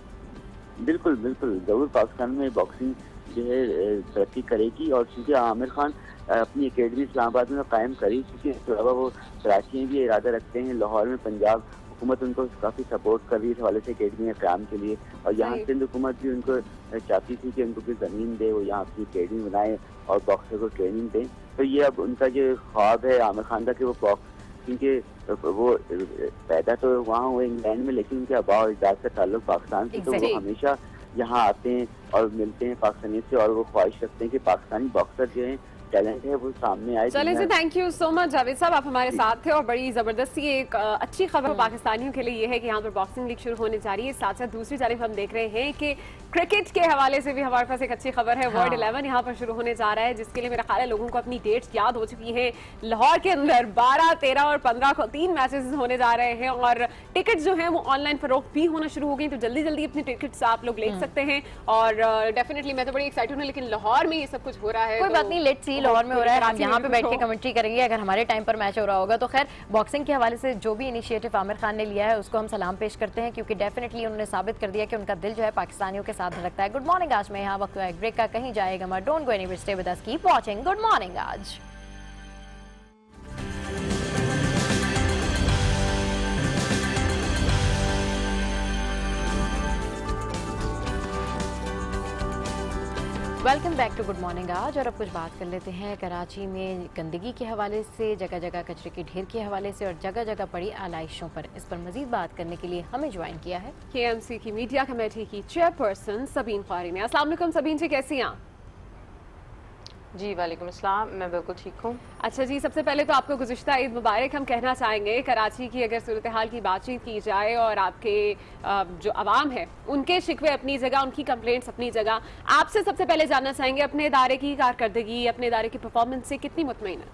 बिल्कुल बिल्कुल जरूर पाकिस्तान में बॉक्सिंग जो है तरक्की करेगी, और चूँकि आमिर खान अपनी एकेडमी इस्लामाबाद में कायम करी, क्योंकि इसके अलावा वो कराची में भी इरादा रखते हैं, लाहौर में पंजाब हुकूमत उनको काफ़ी सपोर्ट कर रही है इस हवाले से एकेडमी के क़याम के लिए, और यहाँ सिंध हुकूमत भी उनको चाहती थी कि उनको कोई ज़मीन दे, वो यहाँ अपनी एकेडमी बनाए और बॉक्सर को ट्रेनिंग दें। तो ये अब उनका जो ख्वाब है आमिर खान का कि वो बॉक्स, क्योंकि वो पैदा तो वहाँ हुए इंग्लैंड में, लेकिन उनके आबा और इजाज़ का ताल्लुक पाकिस्तान से, तो वो हमेशा यहाँ आते हैं और मिलते हैं पाकिस्तानी से, और वो ख्वाहिश रखते हैं कि पाकिस्तानी बॉक्सर जो हैं टैलेंट है वो सामने आए। चलिए जी, thank you so much Javed साहब, आप हमारे साथ थे, और बड़ी ज़बरदस्ती एक अच्छी खबर पाकिस्तानियों के लिए ये है कि यहाँ पर बॉक्सिंग लीग शुरू होने जा रही है। साथ साथ दूसरी जानिब हम देख रहे हैं कि क्रिकेट के हवाले से भी हमारे पास एक अच्छी खबर है। वर्ल्ड इलेवन यहाँ पर शुरू होने जा रहा है, जिसके लिए मेरा ख्याल है लोगों को अपनी डेट्स याद हो चुकी है। लाहौर के अंदर बारह, तेरह और पंद्रह को तीन मैचेस होने जा रहे हैं, और टिकट जो है वो ऑनलाइन फरोख्त भी होना शुरू हो गई, तो जल्दी जल्दी अपनी टिकट्स आप लोग ले सकते हैं। और डेफिनेटली मैं तो बड़ी एक्साइटेड हूँ, लेकिन लाहौर में ये सब कुछ हो रहा है, कोई बात नहीं, लेट्स सी लाहौर में हो रहा है, यहाँ पे बैठ के कमेंट्री करेंगे, अगर हमारे टाइम पर मैच हो रहा होगा। तो खैर बॉक्सिंग के हवाले से जो भी इनिशिएटिव आमिर खान ने लिया है उसको हम सलाम पेश करते हैं, क्योंकि डेफिनेटली उन्होंने साबित कर दिया कि उनका दिल जो है पाकिस्तानियों के साथ धड़कता है। गुड मॉर्निंग आज में यहाँ वक्त हुआ है ब्रेक का, कहीं जाएगा मत, don't go anywhere, stay with us, keep watching good morning आज। Welcome back to good morning आज। और अब कुछ बात कर लेते हैं कराची में गंदगी के हवाले से, जगह जगह कचरे के ढेर के हवाले से, और जगह जगह पड़ी आलाइशों पर। इस पर मजीद बात करने के लिए हमें ज्वाइन किया है के एम सी की मीडिया कमेटी की चेयरपर्सन सबीन ख्वारी ने। अस्सलाम वालेकुम सबीन जी, कैसी हैं? जी वालेकुम अस्सलाम, मैं बिल्कुल ठीक हूँ। अच्छा जी, सबसे पहले तो आपको गुज़िश्ता ईद मुबारक हम कहना चाहेंगे। कराची की अगर सूरत हाल की बातचीत की जाए और आपके जो अवाम है उनके शिकवे अपनी जगह, उनकी कंप्लेंट्स अपनी जगह, आपसे सबसे पहले जानना चाहेंगे अपने इदारे की कारकर्दगी, अपने इदारे की परफॉर्मेंस से कितनी मुतमईन है?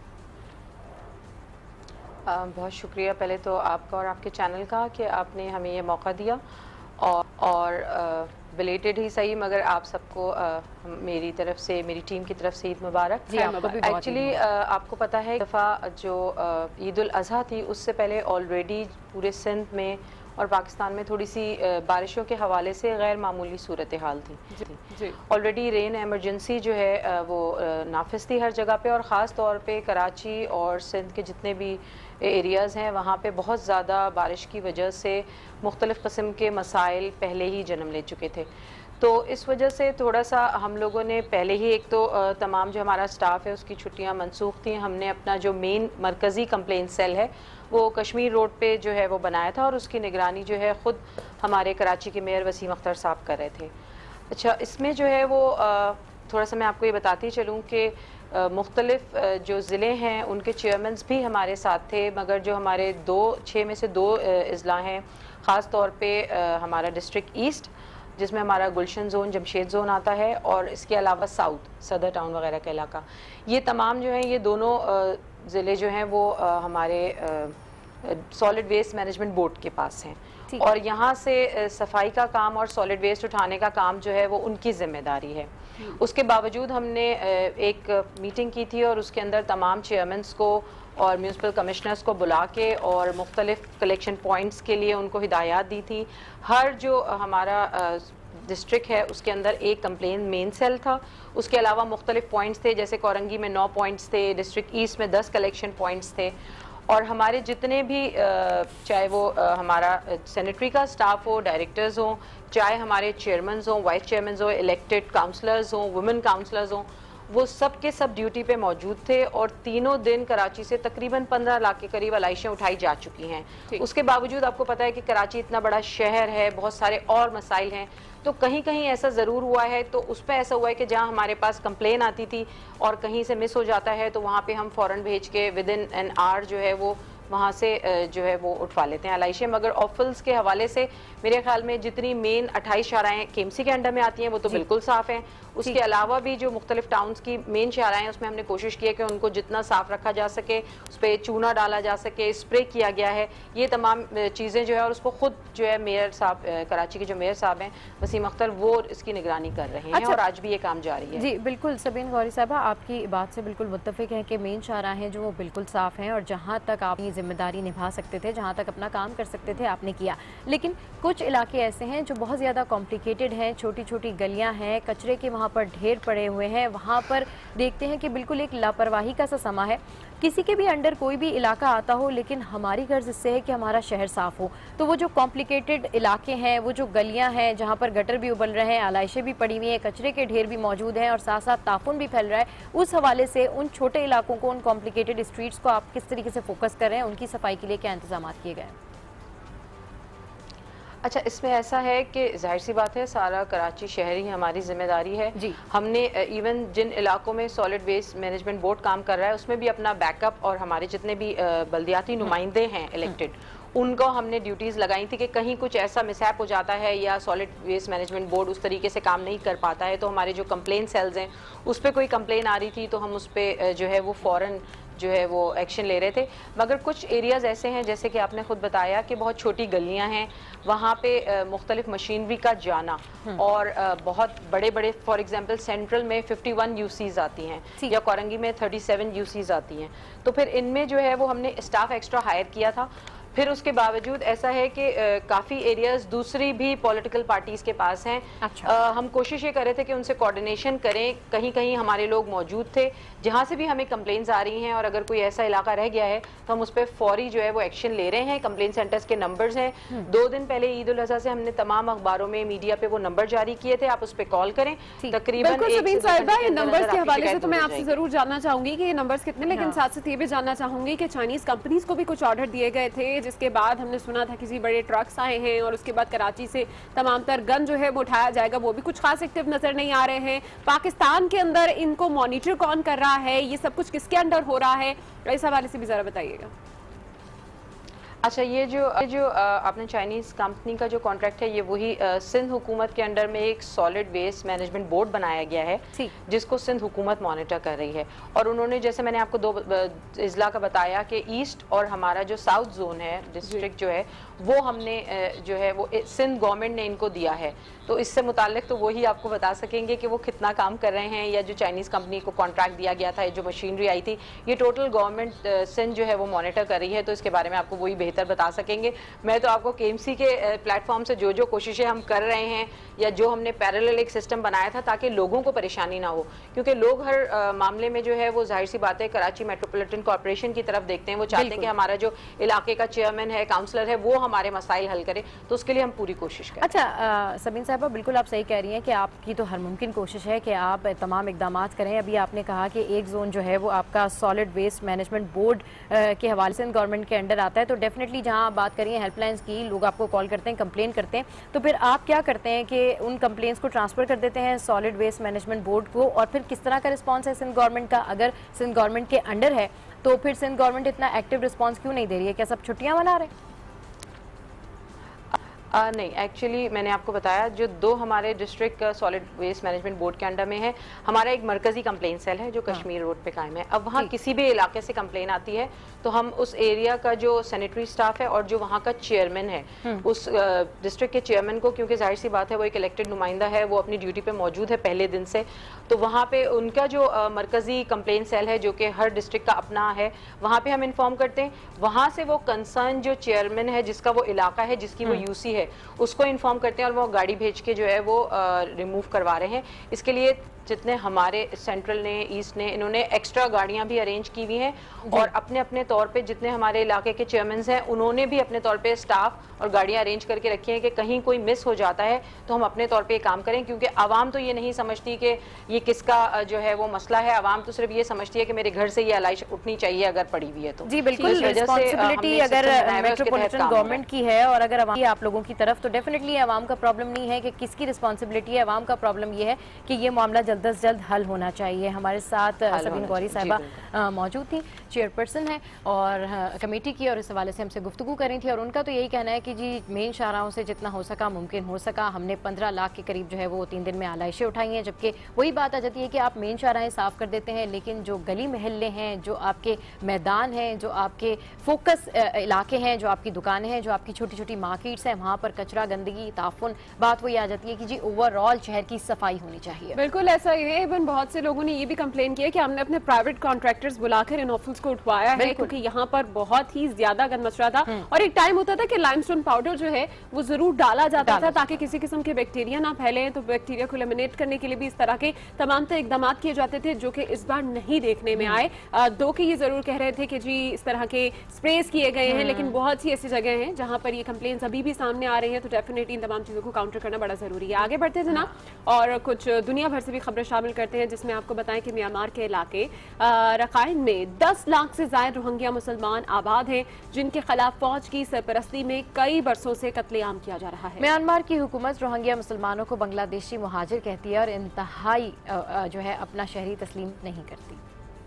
बहुत शुक्रिया पहले तो आपका और आपके चैनल का कि आपने हमें ये मौका दिया, और और बिलेटेड ही सही मगर आप सबको मेरी तरफ से, मेरी टीम की तरफ से ईद मुबारक। एक्चुअली आपको पता है दफ़ा जो ईद उल अज़हा थी उससे पहले ऑलरेडी पूरे सिंध में और पाकिस्तान में थोड़ी सी बारिशों के हवाले से गैर मामूली सूरत हाल थी। ऑलरेडी रेन एमरजेंसी जो है वो नाफिज थी हर जगह पे, और ख़ास तौर पे कराची और सिंध के जितने भी एरियाज़ हैं वहाँ पे बहुत ज़्यादा बारिश की वजह से मुख्तलिफ़ किस्म के मसाइल पहले ही जन्म ले चुके थे। तो इस वजह से थोड़ा सा हम लोगों ने पहले ही एक तो तमाम जो हमारा स्टाफ है उसकी छुट्टियां मनसूख थी। हमने अपना जो मेन मरकज़ी कंप्लेंट सेल है वो कश्मीर रोड पे जो है वो बनाया था और उसकी निगरानी जो है ख़ुद हमारे कराची के मेयर वसीम अख्तर साहब कर रहे थे। अच्छा, इसमें जो है वो थोड़ा सा मैं आपको ये बताती चलूँ कि मुख्तलिफ जो ज़िले हैं उनके चेयरमैन भी हमारे साथ थे, मगर जो हमारे दो छः में से दो अजला हैं, ख़ास तौर पर हमारा डिस्ट्रिक्ट ईस्ट जिसमें हमारा गुलशन जोन, जमशेद जोन आता है, और इसके अलावा साउथ सदर टाउन वगैरह का इलाका, ये तमाम जो हैं ये दोनों ज़िले जो हैं वो हमारे सॉलिड वेस्ट मैनेजमेंट बोर्ड के पास हैं और यहाँ से सफाई का काम और सॉलिड वेस्ट उठाने का काम जो है वो उनकी जिम्मेदारी है। उसके बावजूद हमने एक मीटिंग की थी और उसके अंदर तमाम चेयरमैन्स को और म्यूनसिपल कमिश्नर्स को बुला के और मुख्तलिफ कलेक्शन पॉइंट्स के लिए उनको हिदायत दी थी। हर जो हमारा डिस्ट्रिक्ट है उसके अंदर एक कंप्लेन मेन सेल था, उसके अलावा मुख्तलिफ पॉइंट्स थे, जैसे कोरंगी में नौ पॉइंट्स थे, डिस्ट्रिक्ट ईस्ट में दस कलेक्शन पॉइंट्स थे, और हमारे जितने भी चाहे वो हमारा सेनेटरी का स्टाफ हो, डायरेक्टर्स हों, चाहे हमारे चेयरमैन हों, वाइस चेयरमैन हों, इलेक्टेड काउंसलर्स हों, वुमेन काउंसलर्स हों, वो सब के सब ड्यूटी पे मौजूद थे और तीनों दिन कराची से तकरीबन पंद्रह लाख के करीब अलाइशें उठाई जा चुकी हैं। उसके बावजूद आपको पता है कि कराची इतना बड़ा शहर है, बहुत सारे और मसाइल हैं, तो कहीं कहीं ऐसा ज़रूर हुआ है, तो उस पर ऐसा हुआ है कि जहाँ हमारे पास कंप्लेन आती थी और कहीं से मिस हो जाता है तो वहाँ पे हम फ़ौरन भेज के विद इन एन आवर जो है वो वहाँ से जो है वो उठवा लेते हैं अलाइशें। मगर ऑफल्स के हवाले से मेरे ख्याल में जितनी मेन अट्ठाईस शाराएँ केएमसी के अंडर में आती हैं वो तो बिल्कुल साफ़ हैं। उसके अलावा भी जो मुख्तलिफ टाउन्स की मेन शाराएँ हैं उसमें हमने कोशिश की है कि उनको जितना साफ़ रखा जा सके, उस पर चूना डाला जा सके, स्प्रे किया गया है, ये तमाम चीज़ें जो है, और उसको खुद जो है मेयर साहब, कराची के जो मेयर साहब हैं वसीम अख्तर, वो इसकी निगरानी कर रहे हैं। अच्छा। और आज भी ये काम जारी है। जी बिल्कुल सबीन गौरी साहबा, आपकी बात से बिल्कुल मुत्तफिक है कि मेन शारा हैं जो वो बिल्कुल साफ़ हैं और जहाँ तक आप ये जिम्मेदारी निभा सकते थे, जहाँ तक अपना काम कर सकते थे आपने किया। लेकिन कुछ इलाके ऐसे हैं जो बहुत ज़्यादा कॉम्प्लिकेटेड हैं, छोटी छोटी गलियाँ हैं, कचरे के वहाँ पर ढेर पड़े हुए हैं, वहाँ पर देखते हैं कि बिल्कुल एक लापरवाही का सा समा है। किसी के भी अंडर कोई भी इलाका आता हो, लेकिन हमारी गर्ज इससे है कि हमारा शहर साफ़ हो। तो वो जो कॉम्प्लिकेटेड इलाके हैं, वो जो गलियां हैं जहाँ पर गटर भी उबल रहे हैं, आलाइशें भी पड़ी हुई हैं, कचरे के ढेर भी मौजूद हैं और साथ साथ ताफुन भी फैल रहा है, उस हवाले से उन छोटे इलाकों को, उन कॉम्प्लिकेटेड स्ट्रीट्स को आप किस तरीके से फोकस कर रहे हैं, उनकी सफाई के लिए क्या इंतजाम किए गए? अच्छा, इसमें ऐसा है कि जाहिर सी बात है सारा कराची शहर ही हमारी जिम्मेदारी है जी। हमने इवन जिन इलाकों में सॉलिड वेस्ट मैनेजमेंट बोर्ड काम कर रहा है उसमें भी अपना बैकअप और हमारे जितने भी बल्दियाती नुमाइंदे हैं इलेक्टेड, उनको हमने ड्यूटीज़ लगाई थी कि कहीं कुछ ऐसा मिसहैप हो जाता है या सॉलिड वेस्ट मैनेजमेंट बोर्ड उस तरीके से काम नहीं कर पाता है, तो हमारे जो कंप्लेन सेल्स हैं उस पर कोई कंप्लेन आ रही थी तो हम उस पर जो है वो फ़ौरन जो है वो एक्शन ले रहे थे। मगर कुछ एरियाज़ ऐसे हैं जैसे कि आपने खुद बताया कि बहुत छोटी गलियां हैं, वहाँ पे मुख्तलिफ मशीनरी का जाना और आ, बहुत बड़े बड़े, फॉर एग्जांपल सेंट्रल में इक्यावन यूसीज आती हैं या कोरंगी में सैंतीस यूसीज आती हैं, तो फिर इनमें जो है वो हमने स्टाफ एक्स्ट्रा हायर किया था। फिर उसके बावजूद ऐसा है कि काफ़ी एरियाज दूसरी भी पॉलिटिकल पार्टीज़ के पास हैं। अच्छा। आ, हम कोशिश ये कर रहे थे कि उनसे कोऑर्डिनेशन करें, कहीं कहीं हमारे लोग मौजूद थे जहाँ से भी हमें कंप्लेंट्स आ रही हैं और अगर कोई ऐसा इलाका रह गया है तो हम उस पर फौरी जो है वो एक्शन ले रहे हैं। कंप्लेंट सेंटर्स के नंबर्स हैं, दो दिन पहले ईद उल अज़हा से हमने तमाम अखबारों में, मीडिया पे वो नंबर जारी किए थे, आप उस पर कॉल करें। तकरीबन नंबर्स के हवाले से तो मैं आपसे जरूर जानना चाहूंगी कि ये नंबर्स कितने, लेकिन साथ साथ ये भी जानना चाहूंगी कि चाइनीज कंपनीज को भी कुछ ऑर्डर दिए गए थे, जिसके बाद हमने सुना था किसी बड़े ट्रक्स आए हैं और उसके बाद कराची से तमाम तर गन जो है वो उठाया जाएगा, वो भी कुछ खास एक्टिव नजर नहीं आ रहे हैं। पाकिस्तान के अंदर इनको मॉनिटर कौन कर रहा है, ये सब कुछ किसके अंडर हो रहा है, इस हवाले से भी जरा बताइएगा। अच्छा, ये जो जो आपने चाइनीज़ कंपनी का जो कॉन्ट्रैक्ट है ये वही सिंध हुकूमत के अंडर में एक सॉलिड वेस्ट मैनेजमेंट बोर्ड बनाया गया है जिसको सिंध हुकूमत मॉनिटर कर रही है। और उन्होंने, जैसे मैंने आपको दो इजला का बताया कि ईस्ट और हमारा जो साउथ जोन है डिस्ट्रिक्ट जो है वो हमने जो है वो सिंध गवर्नमेंट ने इनको दिया है, तो इससे मुताल्लिक तो वही आपको बता सकेंगे कि वो कितना काम कर रहे हैं। या जो चाइनीज़ कंपनी को कॉन्ट्रैक्ट दिया गया था, जो मशीनरी आई थी, ये टोटल गवर्नमेंट सिंध जो है वो मॉनिटर कर रही है, तो इसके बारे में आपको वही बेहतर बता सकेंगे। मैं तो आपको केएमसी के प्लेटफॉर्म से जो जो कोशिशें हम कर रहे हैं या जो हमने पैरेलल एक सिस्टम बनाया था ताकि लोगों को परेशानी ना हो, क्योंकि लोग हर आ, मामले में जो है वो जाहिर सी बात है कराची मेट्रोपॉलिटन कॉर्पोरेशन की तरफ देखते हैं, वो चाहते हैं कि हमारा जो इलाके का चेयरमैन है, काउंसलर है, वो हमारे मसाइल हल करे, तो उसके लिए हम पूरी कोशिश करें। अच्छा सबीन साहिबा, बिल्कुल आप सही कह रही हैं कि आपकी तो हर मुमकिन कोशिश है कि आप तमाम इकदाम करें। अभी आपने कहा कि एक जोन जो है वो आपका सॉलिड वेस्ट मैनेजमेंट बोर्ड के हवाले से गवर्नमेंट के अंडर आता है, तो डेफिनेटली जहां आप बात करिए हेल्पलाइंस की, लोग आपको कॉल करते हैं, कंप्लेन करते हैं, तो फिर आप क्या करते हैं कि उन कंप्लेंट्स को ट्रांसफर कर देते हैं सॉलिड वेस्ट मैनेजमेंट बोर्ड को, और फिर किस तरह का रिस्पांस है सिंध गवर्नमेंट का? अगर सिंध गवर्नमेंट के अंडर है तो फिर सिंध गवर्नमेंट इतना एक्टिव रिस्पांस क्यों नहीं दे रही है? क्या सब छुट्टियां मना रहे हैं? आ, नहीं, एक्चुअली मैंने आपको बताया जो दो हमारे district solid waste management board के अंडर में है, हमारा एक मरकजी कंप्लेंट सेल है जो कश्मीर रोड पे कायम है। अब वहाँ किसी भी इलाके से कंप्लेन आती है तो हम उस एरिया का जो सैनिटरी स्टाफ है और जो वहाँ का चेयरमैन है, उस डिस्ट्रिक्ट के चेयरमैन को, क्योंकि जाहिर सी बात है वो एक इलेक्टेड नुमाइंदा है, वो अपनी ड्यूटी पे मौजूद है पहले दिन से, तो वहाँ पे उनका जो आ, मरकजी कंप्लेन सेल है जो कि हर डिस्ट्रिक्ट का अपना है, वहाँ पे हम इन्फॉर्म करते हैं। वहाँ से वो कंसर्न जो चेयरमैन है जिसका वो इलाका है, जिसकी वो यूसी है, उसको इन्फॉर्म करते हैं और वो गाड़ी भेज के जो है वो रिमूव करवा रहे हैं। इसके लिए जितने हमारे सेंट्रल ने, ईस्ट ने, इन्होंने एक्स्ट्रा गाड़ियां भी अरेंज की हुई हैं और अपने अपने तौर पे जितने हमारे इलाके के चेयरमैन हैं उन्होंने भी अपने तौर पे स्टाफ और गाड़ियां अरेंज करके रखी हैं कि कहीं कोई मिस हो जाता है तो हम अपने तौर पे काम करें, क्योंकि आवाम तो ये नहीं समझती कि ये किसका जो है वो मसला है। आवाम तो सिर्फ ये समझती है कि मेरे घर से ये अलाइश उठनी चाहिए अगर पड़ी हुई है तो। जी बिल्कुल, रिस्पांसिबिलिटी अगर मेट्रोपॉलिटन गवर्नमेंट की है और अगर आप लोगों की तरफ, तो डेफिनेटली आवाम का प्रॉब्लम नहीं है कि किसकी रिस्पांसिबिलिटी है, आवाम का प्रॉब्लम ये है कि ये मामला जल्द अज जल्द हल होना चाहिए। हमारे साथ सबीन गौरी साहिबा मौजूद थी, चेयरपर्सन है और कमेटी की, और इस हवाले से हमसे गुफ्तगू कर रही थी और उनका तो यही कहना है कि जी मेन शाहराहों से जितना हो सका मुमकिन हो सका, हमने पंद्रह लाख के करीब जो है वो तीन दिन में आलाइशें उठाई हैं। जबकि वही बात आ जाती है कि आप मेन शाहराहें साफ कर देते हैं, लेकिन जो गली महल्ले हैं, जो आपके मैदान हैं, जो आपके फोकस इलाके हैं, जो आपकी दुकानें हैं, जो आपकी छोटी छोटी मार्केट्स हैं, वहाँ पर कचरा, गंदगी, ताफुन, बात वही आ जाती है कि जी ओवरऑल शहर की सफाई होनी चाहिए। बिल्कुल ऐसा ही है। इवन बहुत से लोगों ने ये भी कंप्लेन किया कि हमने अपने प्राइवेट कॉन्ट्रैक्टर्स बुलाकर इन ऑफिस को उठवाया है, क्योंकि यहाँ पर बहुत ही ज्यादा गंद मच रहा था और एक टाइम होता था कि लाइमस्टोन पाउडर जो है वो जरूर डाला जाता था ताकि किसी किस्म के बैक्टीरिया ना फैले, तो बैक्टीरिया को एलिमिनेट करने के लिए भी इस तरह के तमाम इकदाम किए जाते थे जो कि इस बार नहीं देखने में आए। दो के ये जरूर कह रहे थे कि जी इस तरह के स्प्रेस किए गए हैं, लेकिन बहुत सी ऐसी जगह हैं जहां पर ये कंप्लेंट्स अभी भी सामने आ रही हैं, तो डेफिनेटली इन तमाम चीजों को काउंटर करना बड़ा जरूरी है। आगे बढ़ते थे ना, और कुछ दुनिया भर से भी खबरें शामिल करते हैं, जिसमें आपको बताएं कि म्यांमार के इलाके रखाइन में दस लाख से ज्यादा रोहिंग्या मुसलमान आबाद हैं, जिनके खिलाफ फौज की सरपरस्ती में कई बरसों से कत्लेआम किया जा रहा है। म्यांमार की हुकूमत रोहिंग्या मुसलमानों को बांग्लादेशी मुहाजिर कहती है और इंतहाई जो है अपना शहरी तस्लीम नहीं करती।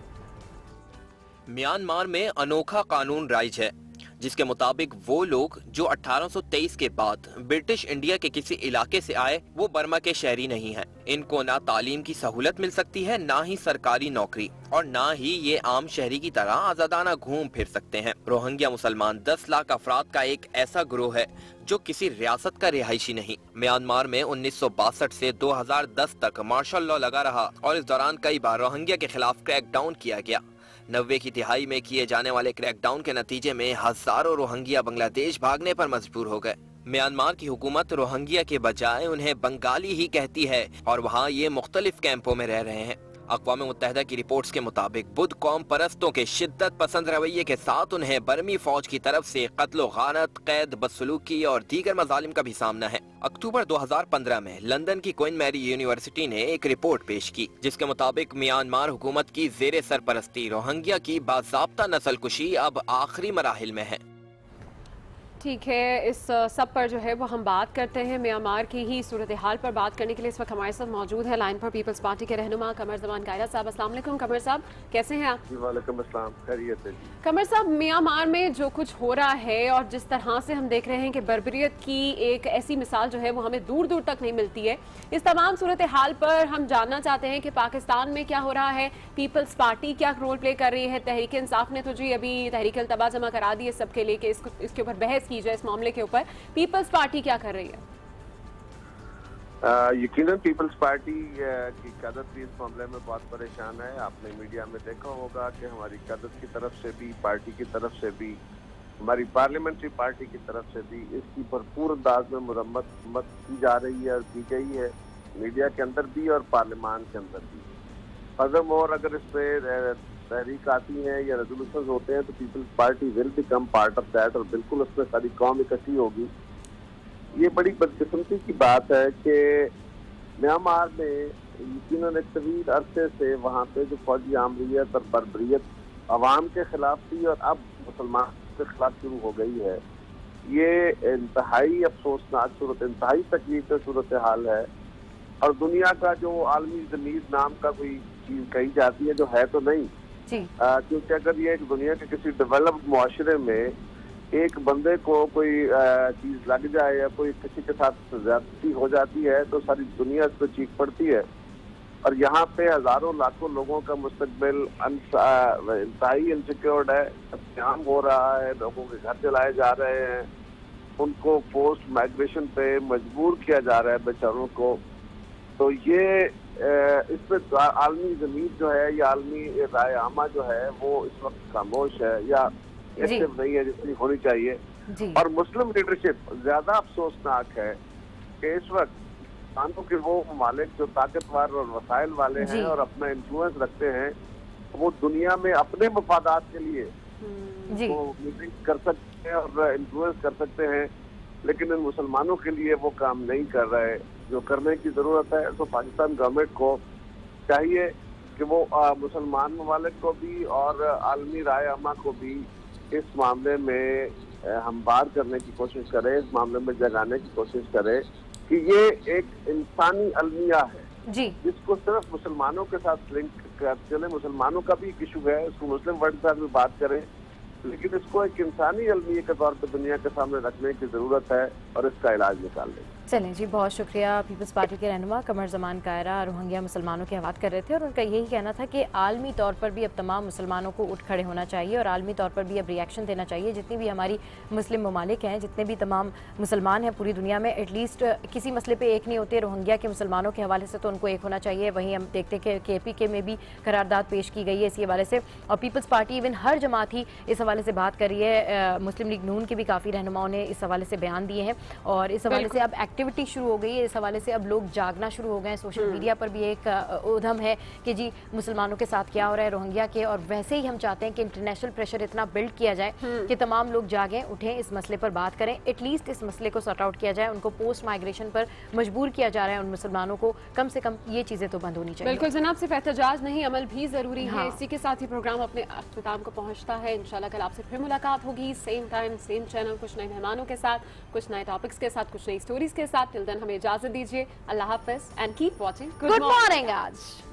म्यांमार में अनोखा कानून राइज है जिसके मुताबिक वो लोग जो अठारह सौ तेईस के बाद ब्रिटिश इंडिया के किसी इलाके से आए वो बर्मा के शहरी नहीं हैं। इनको ना तालीम की सहूलत मिल सकती है, ना ही सरकारी नौकरी, और ना ही ये आम शहरी की तरह आजादाना घूम फिर सकते हैं। रोहिंग्या मुसलमान दस लाख अफराद का एक ऐसा ग्रोह है जो किसी रियासत का रिहायशी नहीं। म्यांमार में उन्नीस सौ बासठ से दो हजार दस तक मार्शल लॉ लगा रहा और इस दौरान कई बार रोहिंग्या के खिलाफ क्रैकडाउन किया गया। नब्बे की तिहाई में किए जाने वाले क्रैकडाउन के नतीजे में हजारों रोहिंग्या बांग्लादेश भागने पर मजबूर हो गए। म्यांमार की हुकूमत रोहिंग्या के बजाय उन्हें बंगाली ही कहती है और वहाँ ये मुख्तलिफ कैंपों में रह रहे हैं। अक़वाम मुत्तहिदा की रिपोर्ट्स के मुताबिक बुद्ध कौम परस्तों के शिद्दत पसंद रवैये के साथ उन्हें बर्मी फौज की तरफ से कत्लो गानत, कैद, बदसलूकी और दीगर मजालिम का भी सामना है। अक्टूबर दो हजार पंद्रह में लंदन की क्वीन मैरी यूनिवर्सिटी ने एक रिपोर्ट पेश की जिसके मुताबिक म्यांमार हुकूमत की जेरे सरपरस्ती रोहिंग्या की बाज़ाब्ता नस्लकुशी अब आखिरी मराहिल में है। ठीक है, इस सब पर जो है वो हम बात करते हैं। म्यांमार की ही सूरत हाल पर बात करने के लिए इस वक्त हमारे साथ मौजूद है लाइन पर पीपल्स पार्टी के रहनुमा कमर जमान कायरा साहब। अस्सलाम वालेकुम कमर साहब, कैसे हैं आप? वालेकुम अस्सलाम, खैरियत है। कमर साहब, म्यांमार में जो कुछ हो रहा है और जिस तरह से हम देख रहे हैं कि बर्बरियत की एक ऐसी मिसाल जो है वो हमें दूर दूर तक नहीं मिलती है, इस तमाम सूरत हाल पर हम जानना चाहते हैं कि पाकिस्तान में क्या हो रहा है, पीपल्स पार्टी क्या रोल प्ले कर रही है। तहरीक इंसाफ ने तो जी अभी तहरीक अल्तबा जमा करा दी है सबके लिए कि इसको इसके ऊपर बहस की जाए, इस मामले के ऊपर पीपल्स पार्टी क्या कर रही है? यकीनन पीपल्स पार्टी की क़यादत भी इस मामले में बहुत परेशान है। आपने मीडिया में देखा होगा कि हमारी क़यादत की तरफ से भी, पार्टी की तरफ से भी हमारी पार्लियामेंट्री पार्टी की तरफ से भी इसकी भरपूर अंदाज में मुरम्मत मत की जा रही है और की गई है, मीडिया के अंदर भी और पार्लियामान के अंदर भी। फर्दरमोर अगर इस पे तहरीक आती है या रेजोल्यूशन होते हैं तो Peoples Party will become part of that और बिल्कुल उसमें सारी कौम इकट्ठी होगी। ये बड़ी बदकिस्मती की बात है कि म्यांमार में यकीनन एक तवील अरसे से वहाँ पे जो फौजी आमरीत और बर्बरियत अवाम के खिलाफ थी और अब मुसलमान के खिलाफ शुरू हो गई है। ये इंतहाई अफसोसनाक सूरत, इंतहाई तकलीफ सूरत हाल है। और दुनिया का जो आलमी ज़मीर नाम का कोई चीज कही जाती है जो है तो नहीं, क्योंकि अगर ये एक दुनिया के किसी डेवलप्ड मुआशरे में एक बंदे को कोई चीज लग जाए या कोई किसी के साथ ज्यादती हो जाती है तो सारी दुनिया इस पर चीख पड़ती है। और यहाँ पे हजारों लाखों लोगों का मुस्तकबिल इंतहाई इनसिक्योर्ड है, क्याम हो रहा है, लोगों के घर जलाए जा रहे हैं, उनको पोस्ट माइग्रेशन पे मजबूर किया जा रहा है बेचारों को। तो ये इस पर आलमी ज़मीर जो है या आलमी राय आमा जो है वो इस वक्त खामोश है या एक्टिव नहीं है जितनी होनी चाहिए। और मुस्लिम लीडरशिप ज्यादा अफसोसनाक है कि इस वक्त पाकिस्तान के वो ममालिक जो ताकतवर और वसाइल वाले हैं और अपना इन्फ्लुएंस रखते हैं, वो दुनिया में अपने मफादात के लिए वो मीटिंग कर सकते हैं और इन्फ्लुएंस कर सकते हैं, लेकिन इन मुसलमानों के लिए वो काम नहीं कर रहे जो करने की जरूरत है। तो पाकिस्तान गवर्नमेंट को चाहिए कि वो आ, मुसलमान ममालिक को भी और आलमी राय आमा को भी इस मामले में हमबार करने की कोशिश करे, इस मामले में जगाने की कोशिश करे कि ये एक इंसानी अलमिया है जी, जिसको सिर्फ मुसलमानों के साथ लिंक कर चले। मुसलमानों का भी एक इशू है, इसको मुस्लिम वर्ल्ड के साथ भी बात करें, लेकिन इसको एक इंसानी अलमिया के तौर पर दुनिया के सामने रखने की जरूरत है और इसका इलाज निकालने। चलें जी, बहुत शुक्रिया। पीपल्स पार्टी के रहनुमा कमर जमान कायरा रोहिंग्या मुसलमानों की बात कर रहे थे और उनका यही कहना था कि आलमी तौर पर भी अब तमाम मुसलमानों को उठ खड़े होना चाहिए और आलमी तौर पर भी अब रिएक्शन देना चाहिए। जितनी भी हमारी मुस्लिम ममालिक हैं, जितने भी तमाम मुसलमान हैं पूरी दुनिया में, एटलीस्ट किसी मसले पर एक नहीं होते। रोहिंग्या के मुसलमानों के हवाले से तो उनको एक होना चाहिए। वहीं हम देखते हैं कि के पी के में भी करारदाद पेश की गई है इसी हवाले से, और पीपल्स पार्टी इवन हर जमात ही इस हवाले से बात कर रही है। मुस्लिम लीग नून के भी काफ़ी रहनुमाओं ने इस हवाले से बयान दिए हैं और इस हवाले से अब एक्टिविटी शुरू हो गई है। इस हवाले से अब लोग जागना शुरू हो गए हैं। सोशल मीडिया पर भी एक उधम है कि जी मुसलमानों के साथ क्या हो रहा है रोहिंग्या के, और वैसे ही हम चाहते हैं कि इंटरनेशनल प्रेशर इतना बिल्ड किया जाए कि तमाम लोग जागें, उठें, इस मसले पर बात करें, एटलीस्ट इस मसले को सॉर्ट आउट किया जाए। उनको पोस्ट माइग्रेशन पर मजबूर किया जा रहा है उन मुसलमानों को, कम से कम ये चीज़ें तो बंद होनी चाहिए। बिल्कुल जनाब, सिर्फ एहतजाज नहीं, अमल भी ज़रूरी है। इसी के साथ ही प्रोग्राम अपने अख्ताम को पहुँचता है। इंशाल्लाह कल आपसे फिर मुलाकात होगी, सेम टाइम सेम चैनल, कुछ नए मेहमानों के साथ, कुछ नए टॉपिक्स के साथ, कुछ नई स्टोरीज के साथ। टिल देन हमें इजाजत दीजिए। अल्लाह हाफिज and keep watching good morning आज।